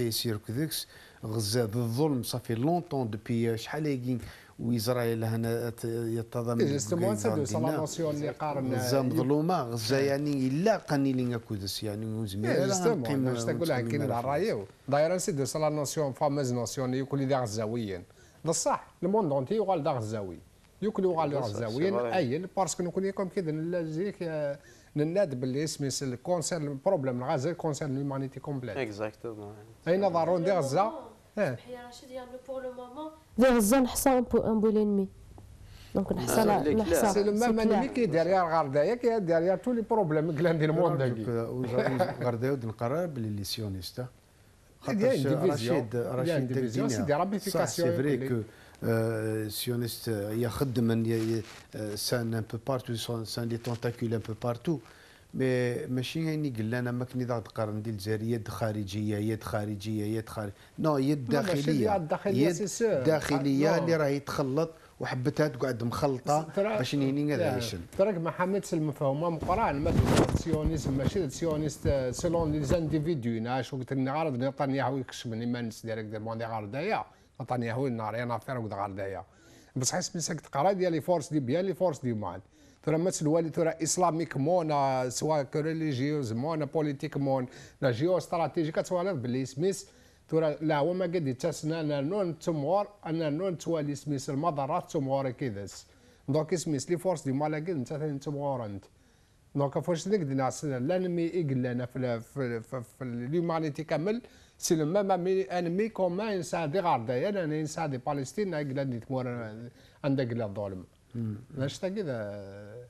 Gaza, ça fait longtemps, depuis Shhalegin. وإسرائيل هنا يتضمن جوستومون سدو صلا ناسيون اللي قارن غزة مظلومة غزة يعني إلا قنيلين كودس يعني وزمير جوستومون باش تقول لها كاين الرايو دايره سدو صلا ناسيون فاموز ناسيون يكون دا غزاويين بصح الموند اونتي يقال دا غزاوي يكون يقال غزاويين اين باسكو نكون يكون كذا نلاجيك نناد باللي اسمي الكونسيرن البروبليم غزه كونسيرن لومانيتي كومبليت اكزاكتومون اين ضروري دي غزه صحيح رشيد يعني بور لو مومون دي غزه نحسا ان بو لينمي دونك نحسا نحسا سي لو ميم انمي كي ديريار غردايا كي ديريار تو لي بروبليم كلان ديال الموند هاكي غردايا نقرر باللي لي سيونيست رشيد رشيد ديفيزيون سي دي راميفيكاسيون سي فري كو سيونيست يخدم سان ان بو بارتو سان دي تونتاكول ان بو بارتو مي ماشي يعني قلنا انا ما كني ضغط قرن ديال الجزائر يد خارجيه يد خارجيه يد خارج نو يد داخليه يد داخليه اللي راهي تخلط وحبتها تقعد مخلطه باش نهني هذا عيشن تراك محمد المفهومه مقران مثلا السيونيزم ماشي السيونيست سيلون لي زانديفيدو ناش وقت نعرض نتنياهو يكشمني ما نس ديالك ديال موندي غاردايا نتنياهو نار انا فير وقت غاردايا بصح اسمي ساك تقرا ديال لي فورس دي بيان لي فورس دي مان ترى مثل الوالي ترى اسلاميك مون سواء ريليجيوز مون بوليتيك مون لا جيو استراتيجيك توالف باللي سميس ترى لا هو ما قد يتسنى انا نون تمور انا نون توالي سميس المضارات تمور كذاس دونك سميس لي فورس دي مالا قد انت تمور انت دونك فاش نقد ناس لانمي يقلنا في في في, في اليومانيتي كامل سي لو ميم انمي كومان انسان دي غاردايا انا انسان دي بالستين يقلنا تمور عندك لا ظلم باش كذا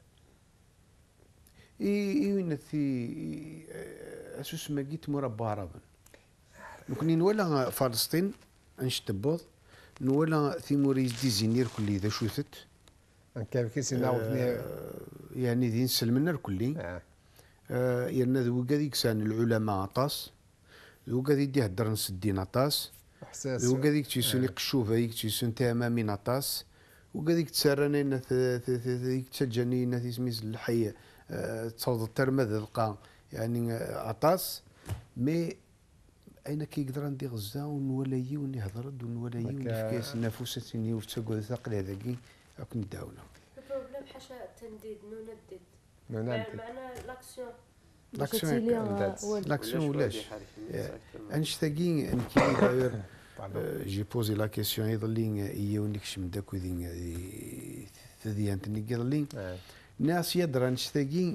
اي وين في اساس ما جيت مربى عربا ممكن نولا فلسطين انشتبوض نولا ثيموريز دي زينير كل ذا شوثت كيف كيس ناوثني يعني ذي نسلمنا الكلي اه, آه يعني ذو قاديك سان العلماء عطاس ذو قاديك دي هدر نسدين عطاس ذو قاديك تيسوني قشوفه يك تيسون تامامين عطاس وقاديك تسرني ذيك تسجني نثي سميز الحي تصوض الترمذ القا يعني عطاس مي اين كيقدر ندي غزه ونولي ونهضرد ونولي ونفكاس نفوستني وتسقوا ثقل هذاكي راك نداونا البروبليم حاشا تنديد نندد نندد معنا لاكسيون لاكسيون لاكسيون ولاش انشتاقي نكي داير جي بوزي لا كيسيون يضلين هي ونكشم داك وذين ذي انتني قال ناس يدرى نشتاقي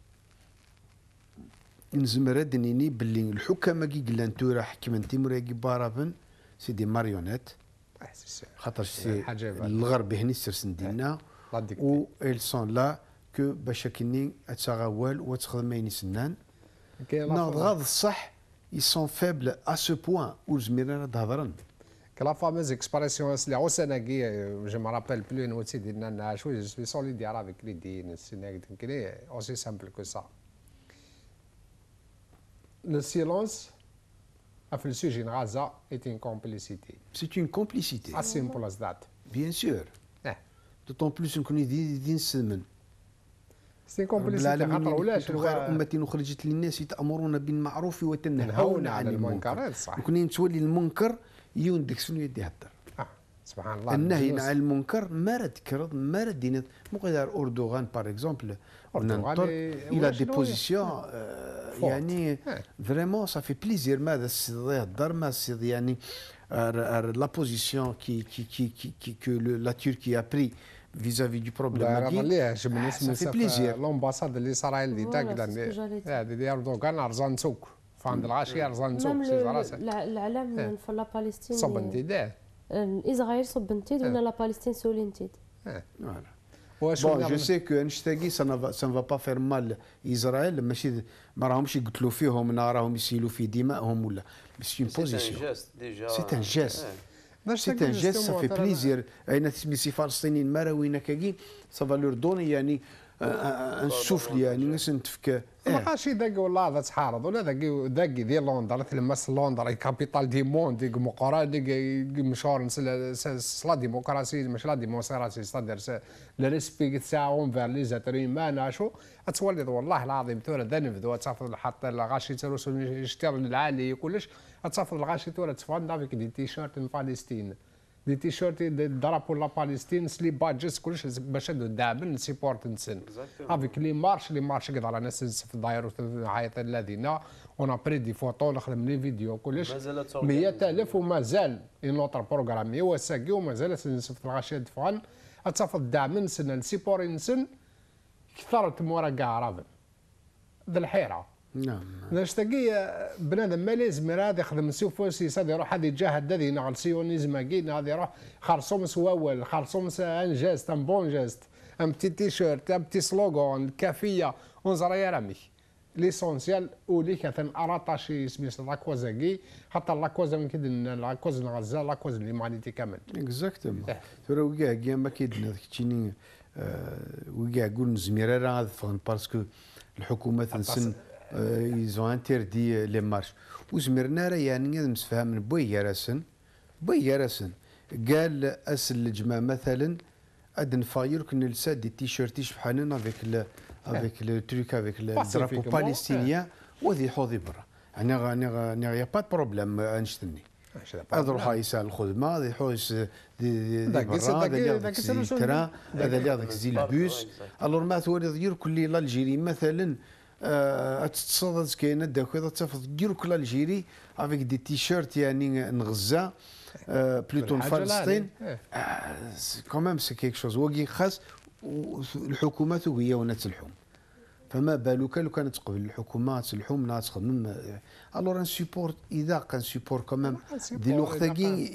نزمر دنيني باللي الحكامه كي قلان تورا حكمنتي مراكي بارافن سي دي ماريونيت خاطر سي الغرب هني سرسن دينا و ايل سون لا كو باش كني اتشغوال وتخدم سنان ناض غاض الصح ils sont faibles à ce point où زميرنا تهضرن كلا فاموز اكسبرسيون اللي عوسناكي جو ما رابيل بلو نوتي ديالنا نعا شويه جو سوي سوليدير افيك لي دين السيناك كلي اوسي سامبل كو سا le silence à le sujet de Gaza est une complicité. C'est une complicité. As simple as that. Bien sûr. Eh. D'autant plus qu'on est dit d'une semaine. سي كومبليسيتي خاطر ولاش خير أمة أخرجت للناس تأمرون بالمعروف وتنهون عن المنكر. كون تولي المنكر يوندك شنو يدي هدر. آه. سبحان الله. النهي عن المنكر ما رد كرد ما رد دينات مقدار أردوغان باغ اكزومبل ننظر الى دي بوزيسيون يعني فريمون صافي بليزير ماذا السيدي يهدر ما السيدي يعني لا بوزيسيون كي كي كي كي كو لا تركي ا بري فيزافي دو بروبليم ماكي اللي عجبني صافي بليزير لومباساد اللي اسرائيل اللي تاك هذه ديال اردوغان ارزانتوك فاند الغاشي ارزانتوك العلم في لا بالستين صبنتي اسرائيل صبنتي ولا لا بالستين سولينتي. بون جو سي كو انشتاقي سا نو فا با فير مال اسرائيل ماشي ما راهمش يقتلوا فيهم راهم يسيلوا في دمائهم ولا سي اون بوزيسيون سي ان جيست سي ان جيست صافي بليزير اين تسمي فلسطينيين ما راوينا كاكي سافا لور دوني يعني ان سوفل يعني ناس نتفك ما بقاش داكي والله هذا تحارض ولا داكي داكي ديال لندن تلمس لندن كابيتال دي موند ديك مقرا ديك مشهور لا ديموقراسي مش لا ديموقراسي ستادير لا ريسبيكت تاعهم فير لي زاترين ما ناشو تولد والله العظيم تورا دنفذ تافض حتى الغاشي تروس يشتر العالي كلش تافض الغاشي تورا تفند افيك دي تي شيرت من فلسطين دي تي شيرت درابو لا بالستين سلي بادجيس كلش باش هادو دابن سيبورت نسن افيك لي مارش لي مارش كذا على ناس في الداير وعيط الذين اون بري دي فوتو نخدم لي فيديو كلش مئة ألف ومازال نوتر بروغرامي وساكي ومازال نسفت الغاشي دفعن تصافد دعم نسن السيبور نسن كثرت مورا كاع رابن ذا الحيره. نعم نشتاقي بنادم ما لازم هذا يخدم سوفوسيس هذا يروح هذا يجاهد هذا ينعل سيونيزم كاين هذا يروح خرصوم سواول خرصوم ان جيست ان بون جيست ان بتي تي شيرت ان بتي سلوغون كافيه ونزر يا رامي ليسونسيال ولي كثن اراتاشي سميت لاكوزاكي حتى لاكوزا من كيدن لاكوز غزه لاكوز اللي ماليتي كامل اكزاكتومون ترى وكاع كاع ما كيدنا كتشيني وكاع قول نزمير راه هذا باسكو الحكومه تنسن يزون انتردي لي مارش وزمرنا راه يعني نسفهم بويا راسن بويا راسن قال اسل الجماعه مثلا ادن فاير كنا لسا دي تيشيرت يشبحانن افيك افيك لو تروك افيك الدرابو بالستينيا وذي حوضي برا يعني يعني يا با بروبليم انشتني هذا روح يسال الخدمه هذا يحوس دي برا هذا اللي زي التران هذا اللي زي البوس الور ما تولي دير كل الجيري مثلا تصدد كاينه داك هذا تفضل ديروا كل الجيري افيك دي تيشيرت يعني نغزه بلوتو فلسطين كومام سي كيك شوز وكي خاص الحكومه هي ونا تلحم فما بالك لو كانت قبل الحكومه تلحم ناس تخدم الور ان سيبور اذا كان سيبور كومام دي لوختاكي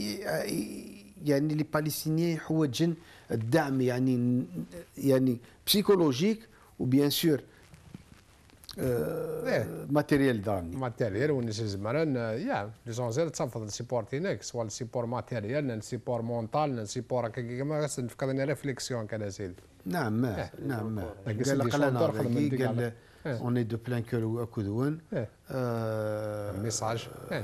يعني لي بالستينيين يحوجن الدعم يعني يعني بسيكولوجيك وبيان سور ماتيريال داني ماتيريال ونسي زمان يا ليسونسيال تصفد السيبور تينك سواء السيبور ماتيريال السيبور مونتال السيبور كيما نفكر انا ريفليكسيون كذا سيدي. نعم ما نعم ما قال لك قال اون دو بلان كور اكودون ميساج اه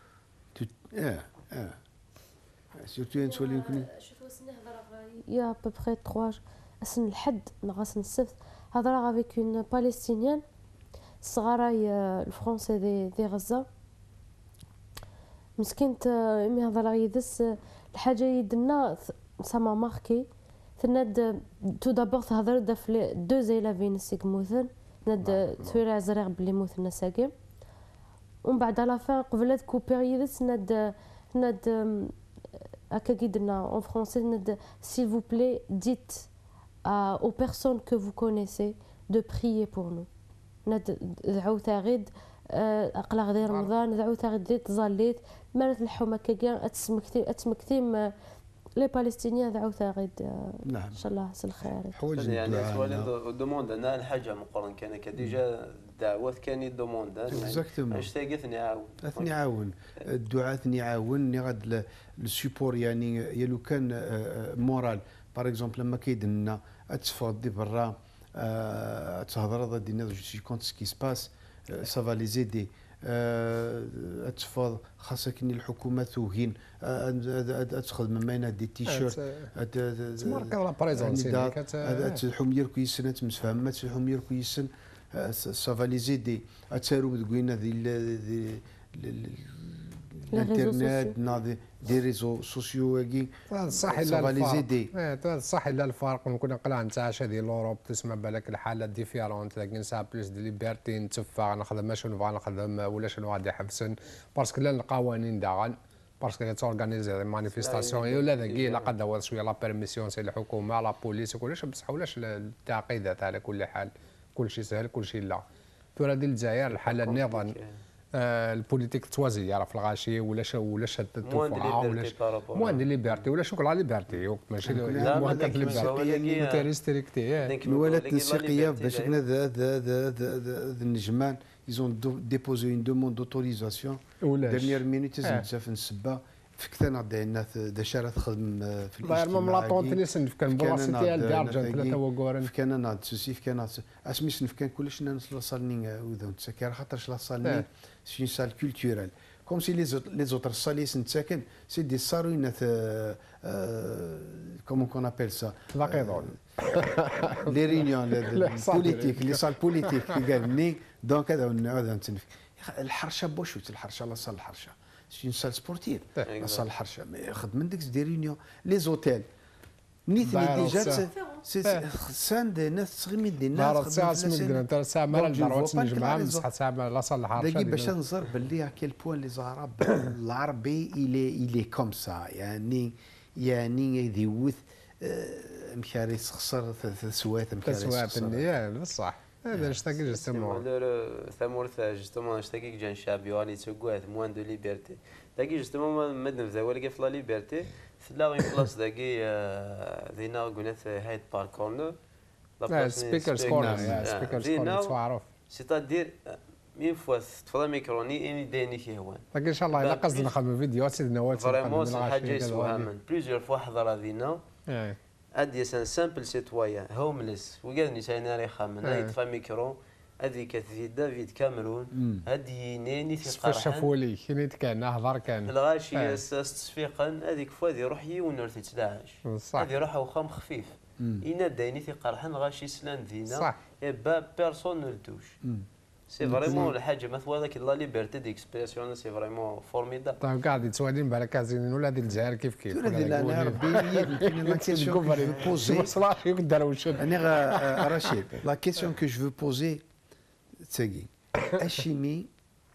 اه سيرتو انت ولي يمكن شوفوا سنه هضر يا بوبخي ثلاثة سن الحد نغاس السبت هضر افيك اون بالستينيان الصغاراي الفرونسي دي دي غزه مسكينت مي هضر يدس الحاجه يدنا سما ماركي تند تو دابور تهضر دا في دو زيلافين سيكموثن ند ثويرا زريغ بلي موثنا ساكي ومن بعد على فان قبل كوبير يدس ند ند هكا كيدنا اون فرونسي ند s'il vous plaît dites aux personnes que vous connaissez de prier pour nous دعو تاغيد اقلا غدي رمضان دعو تاغيد دي تزاليت مالت الحومه كاع اتسمكتي اتسمكتي لي بالستينيين دعو تاغيد نعم ان شاء الله حسن الخير حوايج يعني سؤال دوموند انا الحاجه مقارن كان كديجا دعوات كان دوموند اكزاكتومون اش تاقثني عاون اثني عاون الدعاء ثني عاون غاد السيبور يعني يا لو كان مورال باغ اكزومبل لما كيدنا اتفضي برا تهضر هذا دينا جو سي كونت سكي سباس سا فا لي زيدي اتفاض خاصة كني الحكومة توهين تخدم معنا دي تيشيرت تمارك لا بريزونسي تحمير كويسن تمسفهمات تحمير كويسن سافا لي زيدي اتسارو تقولنا ذي الانترنت ناضي دي ريزو سوسيو كي صح الا الفرق صح الا الفرق نكون نقلع نتعشى ديال لوروب تسمع بالك الحالات ديفيرونت لكن سا بلوس دي ليبرتي نتفع نخدم شنو نبغى نخدم ولا شنو غادي يحبسن باسكو لا القوانين داغن باسكو تورغانيزي مانيفيستاسيون ولا ذاكي لا قد دور شويه لا بيرميسيون سي الحكومه لا بوليس وكلش بصح ولاش التعقيدات على كل حال كل شيء سهل كل شيء لا ترى ديال الجزائر الحاله النظام آه البوليتيك توازي يعرف الغاشي ولا شا ولا شاد التوفعه ولا موان دي ليبرتي ولا شوك لا ليبرتي ماشي موان دي ليبرتي انتريستريكتي الولايات التنسيقيه باش هنا ذا ذا ذا النجمان يزون ديبوزي اون دوموند دوتوريزاسيون ديرنيير مينوت لازم بزاف نسبه فكتنا عندنا ذا شارع تخدم في الاجتماع ما ملاطون تنسن كان بلاصتي ديال دارجه ثلاثه وكورن فكان ناد سوسي فكان اسمي سنف كان كلش نوصل صالني وذون تسكر خاطرش لا صالني سي اون سال كولتورال كوم سي لي زوتر صالي سنتساكن سي دي صاروين كومون كون ابيل سا لاقيدون لي ريونيون بوليتيك لي صال بوليتيك كي قالني دونك هذا هذا نتنف الحرشه بوشوت الحرشه لا صال الحرشه سي اون سال سبورتيف لا صال الحرشه خدم من ديك دي ريونيون لي زوتيل نيتني ديجا سي سان دي ناس تغمي دي ناس دار ساعه سمي انت ساعه مال دروات نجمع بصح ساعه لا صال الحرشه داكي باش نزر باللي كيل بوان لي زعرب العربي الي الي كوم سا يعني يعني يذوث مكاري خسر سوات مكاري سوات النيه بصح هذا نشتاقي جوستومون ثمورث جوستومون نشتاقي جان شابي واني تسوقات موان دو ليبرتي داكي جوستومون مدن في ولا في لا ليبرتي لا غير بلاص داكي دينا قلت هايد باركورنر لا سبيكرز كورنر سبيكرز كورنر تعرف سيتادير مين فوا تفضل ميكروني اني ديني كي هوان لكن ان شاء الله الا قصد نخدم فيديوهات سيدنا واتس فريمون حاجه يسواها من بليزيور فوا حضر هذينا ادي سان سامبل سيتوايان هومليس وقال نساء راه خامن يطفى ميكرو هذيك في دافيد كامرون هذه نيني في قرحان شافولي كنيت كان هضر كان الغاشي استصفيقا هذيك فوا يروح يونر في تداعش هذه يروح وخام خفيف إنا دايني في قرحان غاشي سلان دينا صح با بيرسون نلدوش سي فريمون الحاجه مثلا هذاك لا ليبرتي ديكسبرسيون سي فريمون فورميدابل طيب قاعد يتسوالين بالك زين ولا ديال الجزائر كيف كيف انا ربي يمكن لا كيسيون كو بوزي صلاح يقدر وش انا رشيد لا كيسيون كو جو بوزي تاكي اشيمي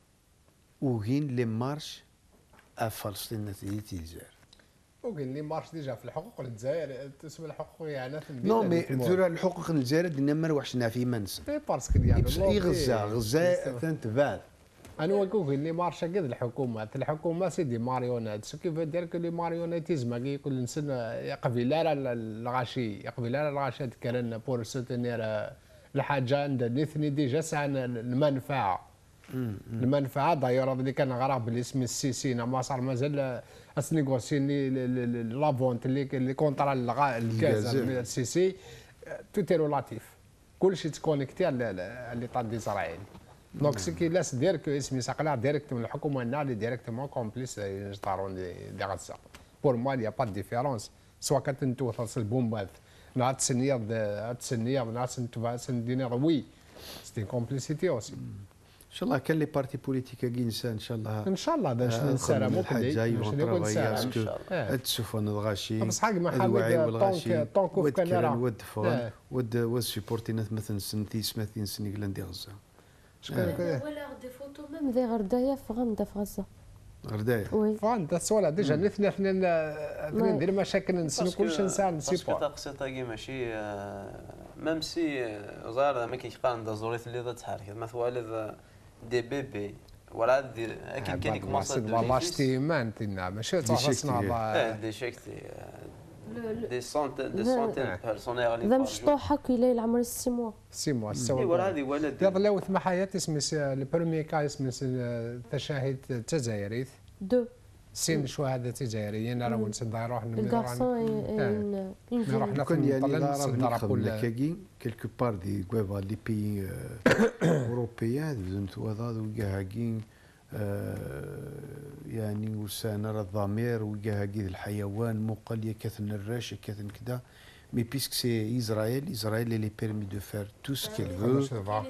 وين لي مارش ا فلسطين تاع الجزائر وقال لي مارش ديجا في الحقوق الجزائر تسمى الحقوق يعني نو مي ذرا الحقوق الجزائر دينا ما روحنا في منس اي باسكو يعني اي غزه غزه تنتبال انا وقول لي مارش قد الحكومه الحكومه سيدي ماريونات سو كيف دير كل ماريونيتيزم كل سنه يقبل لا الغاشي يقبل لا الغاشي تكرن بور سوتينير الحاجه عند نثني ديجا سان المنفعه المنفعه داير اللي كان غراب بالاسم السيسي ما صار مازال اسنيغوسيني لا فونت اللي اللي كونترا الغاز السيسي تو تي رولاتيف كلشي تكونيكتي اللي طاد ديزرايل دونك سي كي لاس دير كو اسمي ساقلا ديريكت من الحكومه نالي ديريكتومون كومبليس يجطرون دي غزه بور موا يا با ديفيرونس سوا كانت توصل البومبات نهار تسنيا تسنيا نهار سندينا وي سيتي كومبليسيتي اوسي ان شاء الله كان لي بارتي بوليتيك كاين انسان ان شاء الله ان شاء الله باش نسالها مو كدي باش نكون ساعه ان شاء الله تشوفوا الغاشي بصح حق ما حاول طونك طونك في كندا ود فون ود ود سيبورتينا مثلا سنتي سماثين سني لاندي غزه ولا دي فوتو ميم ذي غردايه في غنده في غزه غردايه وي غنده سوالا ديجا نثني اثنين ندير مشاكل نسلو كلشي نسال نسيبور باسكو تقسيطاكي ماشي ميم سي زار ما كيقارن دا زوريت اللي ذا تحرك مثلا دي بيبي ولا دي اكيد كان يكمص والله شتي مان تينا ماشي تصنع دي شكتي دي سونتين دي سونتين بيرسونيل ذا مشطوحه كي لا العمر سي موا سي موا سوا ولا هذه ولا يضلوا ثم حياه اسمي البروميي كا اسمي تشاهد تجايريث دو سين شهاده تجاريه انا راه ندير روح الكارسون نروح نكون يعني نخدم لكاكي كيلكو بار دي كويفا لي بي اوروبيان زنت وهذا وكاعين آه يعني وسنرى الضمير وجاها كذا الحيوان مقال كثن الراش كثن كذا مي بيسك سي اسرائيل اسرائيل اللي بيرمي دو فير تو سكيل فو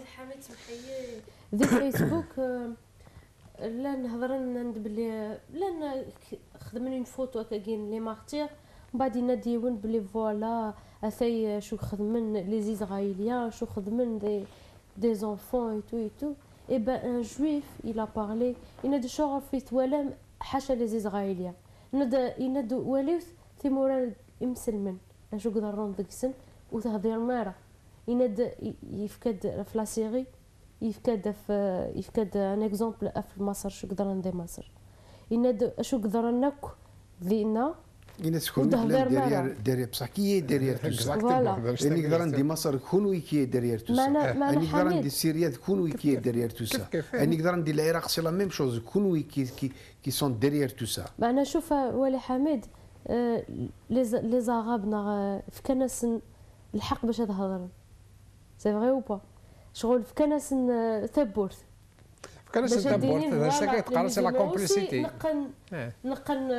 ذي فيسبوك لا نهضر عند بلي لا خدمني اون فوتو هكا كاين لي مارتير من بعد يناديون بلي فوالا اثاي شو خدمن لي زيزرايليان شو خدمن دي دي زونفون اي تو اي تو اي با ان جويف il a parlé ينادي شغل في ثوالم حاشا لي زيزرايليان ينادي ينادي وليث ثمورا مسلمن شو قدرون دكسن وتهضير مارا ينادي يفكد في لا سيري يفكاد في يفكاد ان اكزومبل في مصر شو قدرنا ندير مصر يناد شو قدرنا ذينا إن تكون دارير دارير بصح كي دارير توسع يعني قدر عندي مصر كون كي دارير توسع يعني قدر عندي سوريا كون كي دارير توسع يعني قدر عندي العراق سي لا ميم شوز كون كي كي كي سون دارير توسع معنا شوف ولي حميد لي لي زغابنا في كناس الحق باش تهضر سي فري او با شغل في كناس ثبورت في كناس ثبورت هذا ساكي تقارس لا كومبليسيتي نقن نقن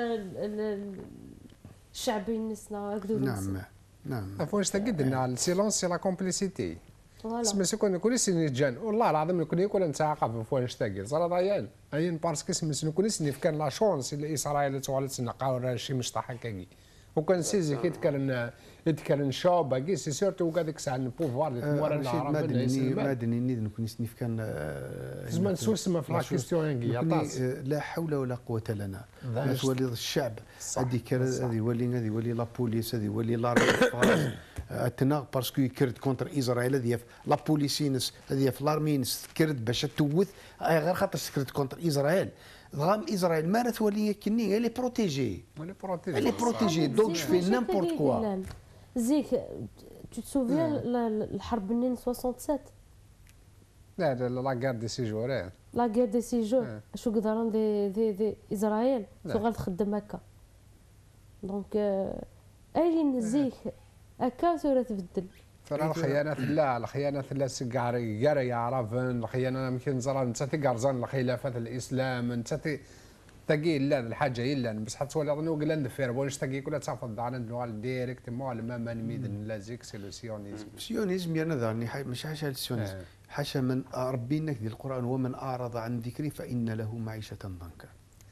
الشعبي نسنا هكذا نعم نعم عفوا تقدنا السيلونس سي لا كومبليسيتي اسمع سكون كل سن جان والله العظيم نكون يكون نتعاقب في واش تاقي زرا ضيان عين باسكو سمس نكون سني كان لا شونس اللي اسرائيل توالت نقاو شي مشطح هكاكي وكان سيزي كي تكرن يتكرن شاب باقي سي سورتو هذيك الساعه البوفوار اللي تمور العرب مدني مدني نيد نكون سني كان زمان سوسما في لا كيستيون لا حول ولا قوه لنا تولي الشعب هذه هذه ولي هذه ولي لا بوليس هذه ولي لا اتنا باسكو يكرد كونتر اسرائيل هذه لا بوليسينس هذه في لارمينس كرد باش توث غير خاطر سكرت كونتر اسرائيل غام اسرائيل ما تولي كني لي بروتيجي لي بروتيجي لي بروتيجي دونك في نيمبورت كوا زيك تو تسوفيان الحرب النين سبعة وستين لا لا غير دي سيجور لا غير دي سيجور شو قدران دي دي دي اسرائيل شو غادي تخدم هكا دونك اين زيك هكا صورة تبدل ترى الخيانات لا الخيانات لا سكاري كاري يعرفن الخيانه يمكن زرا انت تقرزن الخلافات الاسلام انت تقي لا الحاجه الا بس حتولي اظن وقلا ندفير واش تقي كلها تفضل على نوال ديريكت مول ما من ميدن لازيك سي لو سيونيزم سيونيزم انا ذاني مش حاشا السيونيزم حاشا من ربي في القران ومن اعرض عن ذكري فان له معيشه ضنكا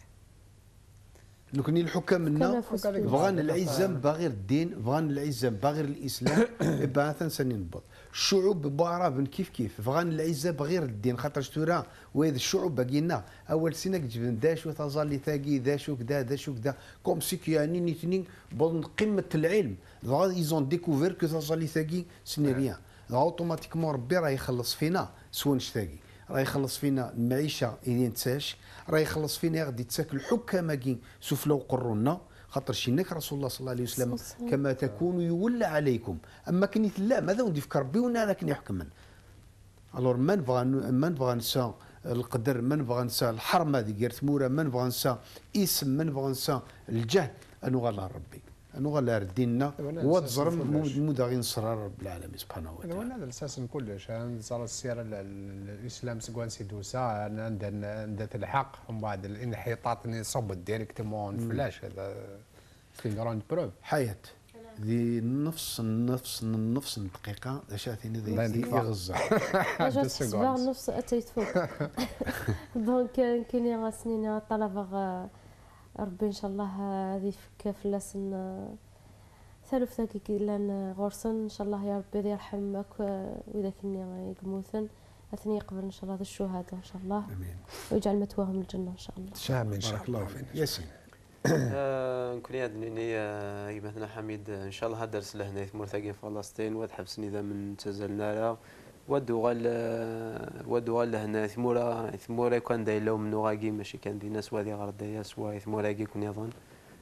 لو كان الحكام منا بغان العزه باغي الدين بغان العزه باغي الاسلام بعثا سننبض الشعوب بعرب كيف كيف بغان العزه بغير الدين خاطر شتورا وهذا الشعوب باقينا اول سنه جبن داش وتظل ثاقي داش وكذا داش وكذا كوم سي كياني نيتنين بون قمه العلم ايزون ديكوفير كو تظل ثاقي سني ريان اوتوماتيكمون ربي راه يخلص فينا سوا نشتاقي راه يخلص فينا المعيشه اللي نتساش راه يخلص فينا غادي تساك الحكام كين سفلوا قرونا خاطر شيناك رسول الله صلى الله عليه وسلم كما تكون يولى عليكم اما كنيت لا ماذا ندير في ربي وانا لكن يحكمن الور ما نبغى ما نبغى نسى القدر ما نبغى نسى الحرمه هذه غير ثموره ما نبغى نسى اسم ما نبغى نسى الجهل انو غالا ربي انو غالا ردينا وتزرم مود غير نصر رب العالمين سبحانه وتعالى. وانا هذا الاساس كلش صار السيره الاسلام سكوان سيدوسا عندنا عندنا الحق ومن بعد الانحطاط صب ديريكتومون فلاش هذا في غراند بروف حياه ذي نفس نفس نفس دقيقه اشاتني ذي غزه جات صباح نفس اتيت فوق دونك كاين غاسنين طلبه ربي ان شاء الله هذه فك فلاسن ثالث ثاكي لان غورسن ان شاء الله يا ربي يرحمك واذا كني يقموثن اثني يقبل ان شاء الله الشهداء ان شاء الله امين ويجعل مثواهم الجنه ان شاء الله شامل ان شاء الله ياسين نكون يدني مثلا حميد ان شاء الله درس لهنا في مرتقى فلسطين وتحبسني ذا من تزلنا له ودو غال ودو غال لهنا ثمورا ثمورا كان داير لهم نواقي ماشي كان دي ناس وادي غردايا سوا ثمورا كي كون يظن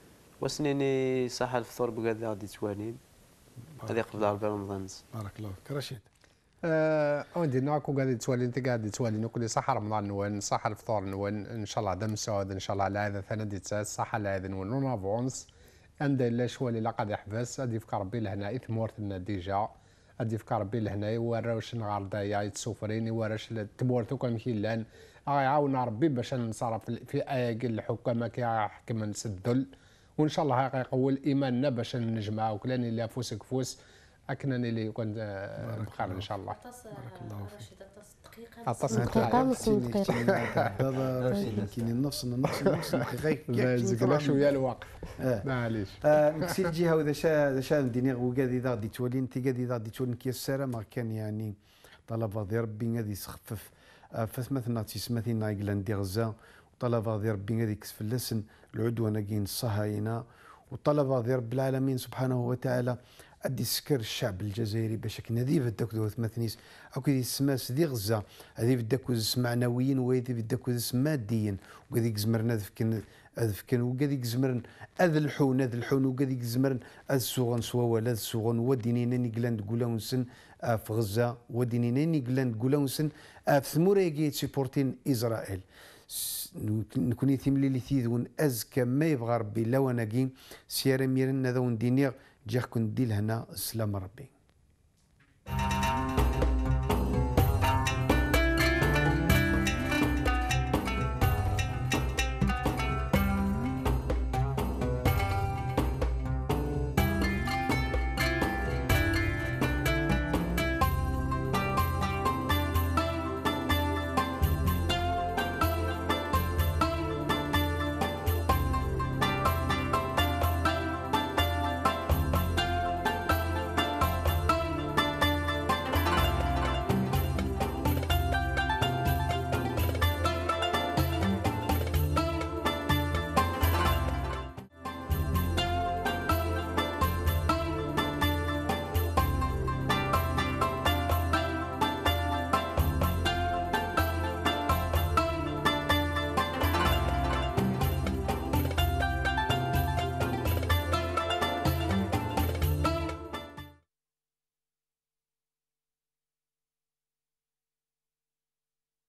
وسنيني صح الفطور بقاد غادي توالين هذه قبل أربع رمضان بارك الله فيك رشيد اه عندي ناكو قاعد يتوالي انت قاعد يتوالي نقول صح رمضان نون صح الفطور نون ان شاء الله دم سعود ان شاء الله على هذا ثنا دي تساس صح على هذا نون نون افونس عند لا شوالي لا قاعد يحبس غادي يفكر ربي لهنا اثمورتنا ديجا غادي يفكر ربي لهنا يوراش نغار دايا يتسوفرين يوراش تمورتو كان كيلان غيعاوننا ربي باش نصرف في اياك الحكامه كيحكم نسدل، وان شاء الله غيقوي ايماننا باش نجمعوا وكلاني اللي فوس كفوس اكنني اللي يكون بخير ان شاء الله. بارك الله فيك. اتصل دقيقة نص دقيقة. هذا رشيد كاين نص نص نص دقيقة زقنا شويه الوقت معليش. نكسي الجهة وإذا شا إذا شا نديني وقادي ذا دي تولي أنت قادي ذا دي تولي كيسارة ما كان يعني طلب ذي ربي غادي يسخفف فاس مثلا تسمثي نايقلا ندي غزة وطلب ذي ربي غادي يكسف اللسن العدوان كاين الصهاينة وطلب ذي رب العالمين سبحانه وتعالى أدي سكر الشعب الجزائري باش كنا ذي بدك ذو ثمانيس أو كذي سماس ذي غزة هذي بدك وز معنويين وهذي بدك وز ماديين وكذي زمرنا ذفكن ذفكن وكذي زمرن هذا الحون هذا الحون وكذي زمرن هذا السوغن سوا ولا السوغن ودينينا نقلان تقول ونسن في غزة ودينينا نقلان تقول ونسن في ثمورة يجي سيبورتين إسرائيل نكون يثيم لي ثيذون أزكى ما يبغى ربي لو أنا كين سيارة ميرن هذا وندينيغ جاكن ديل هنا السلام ربي.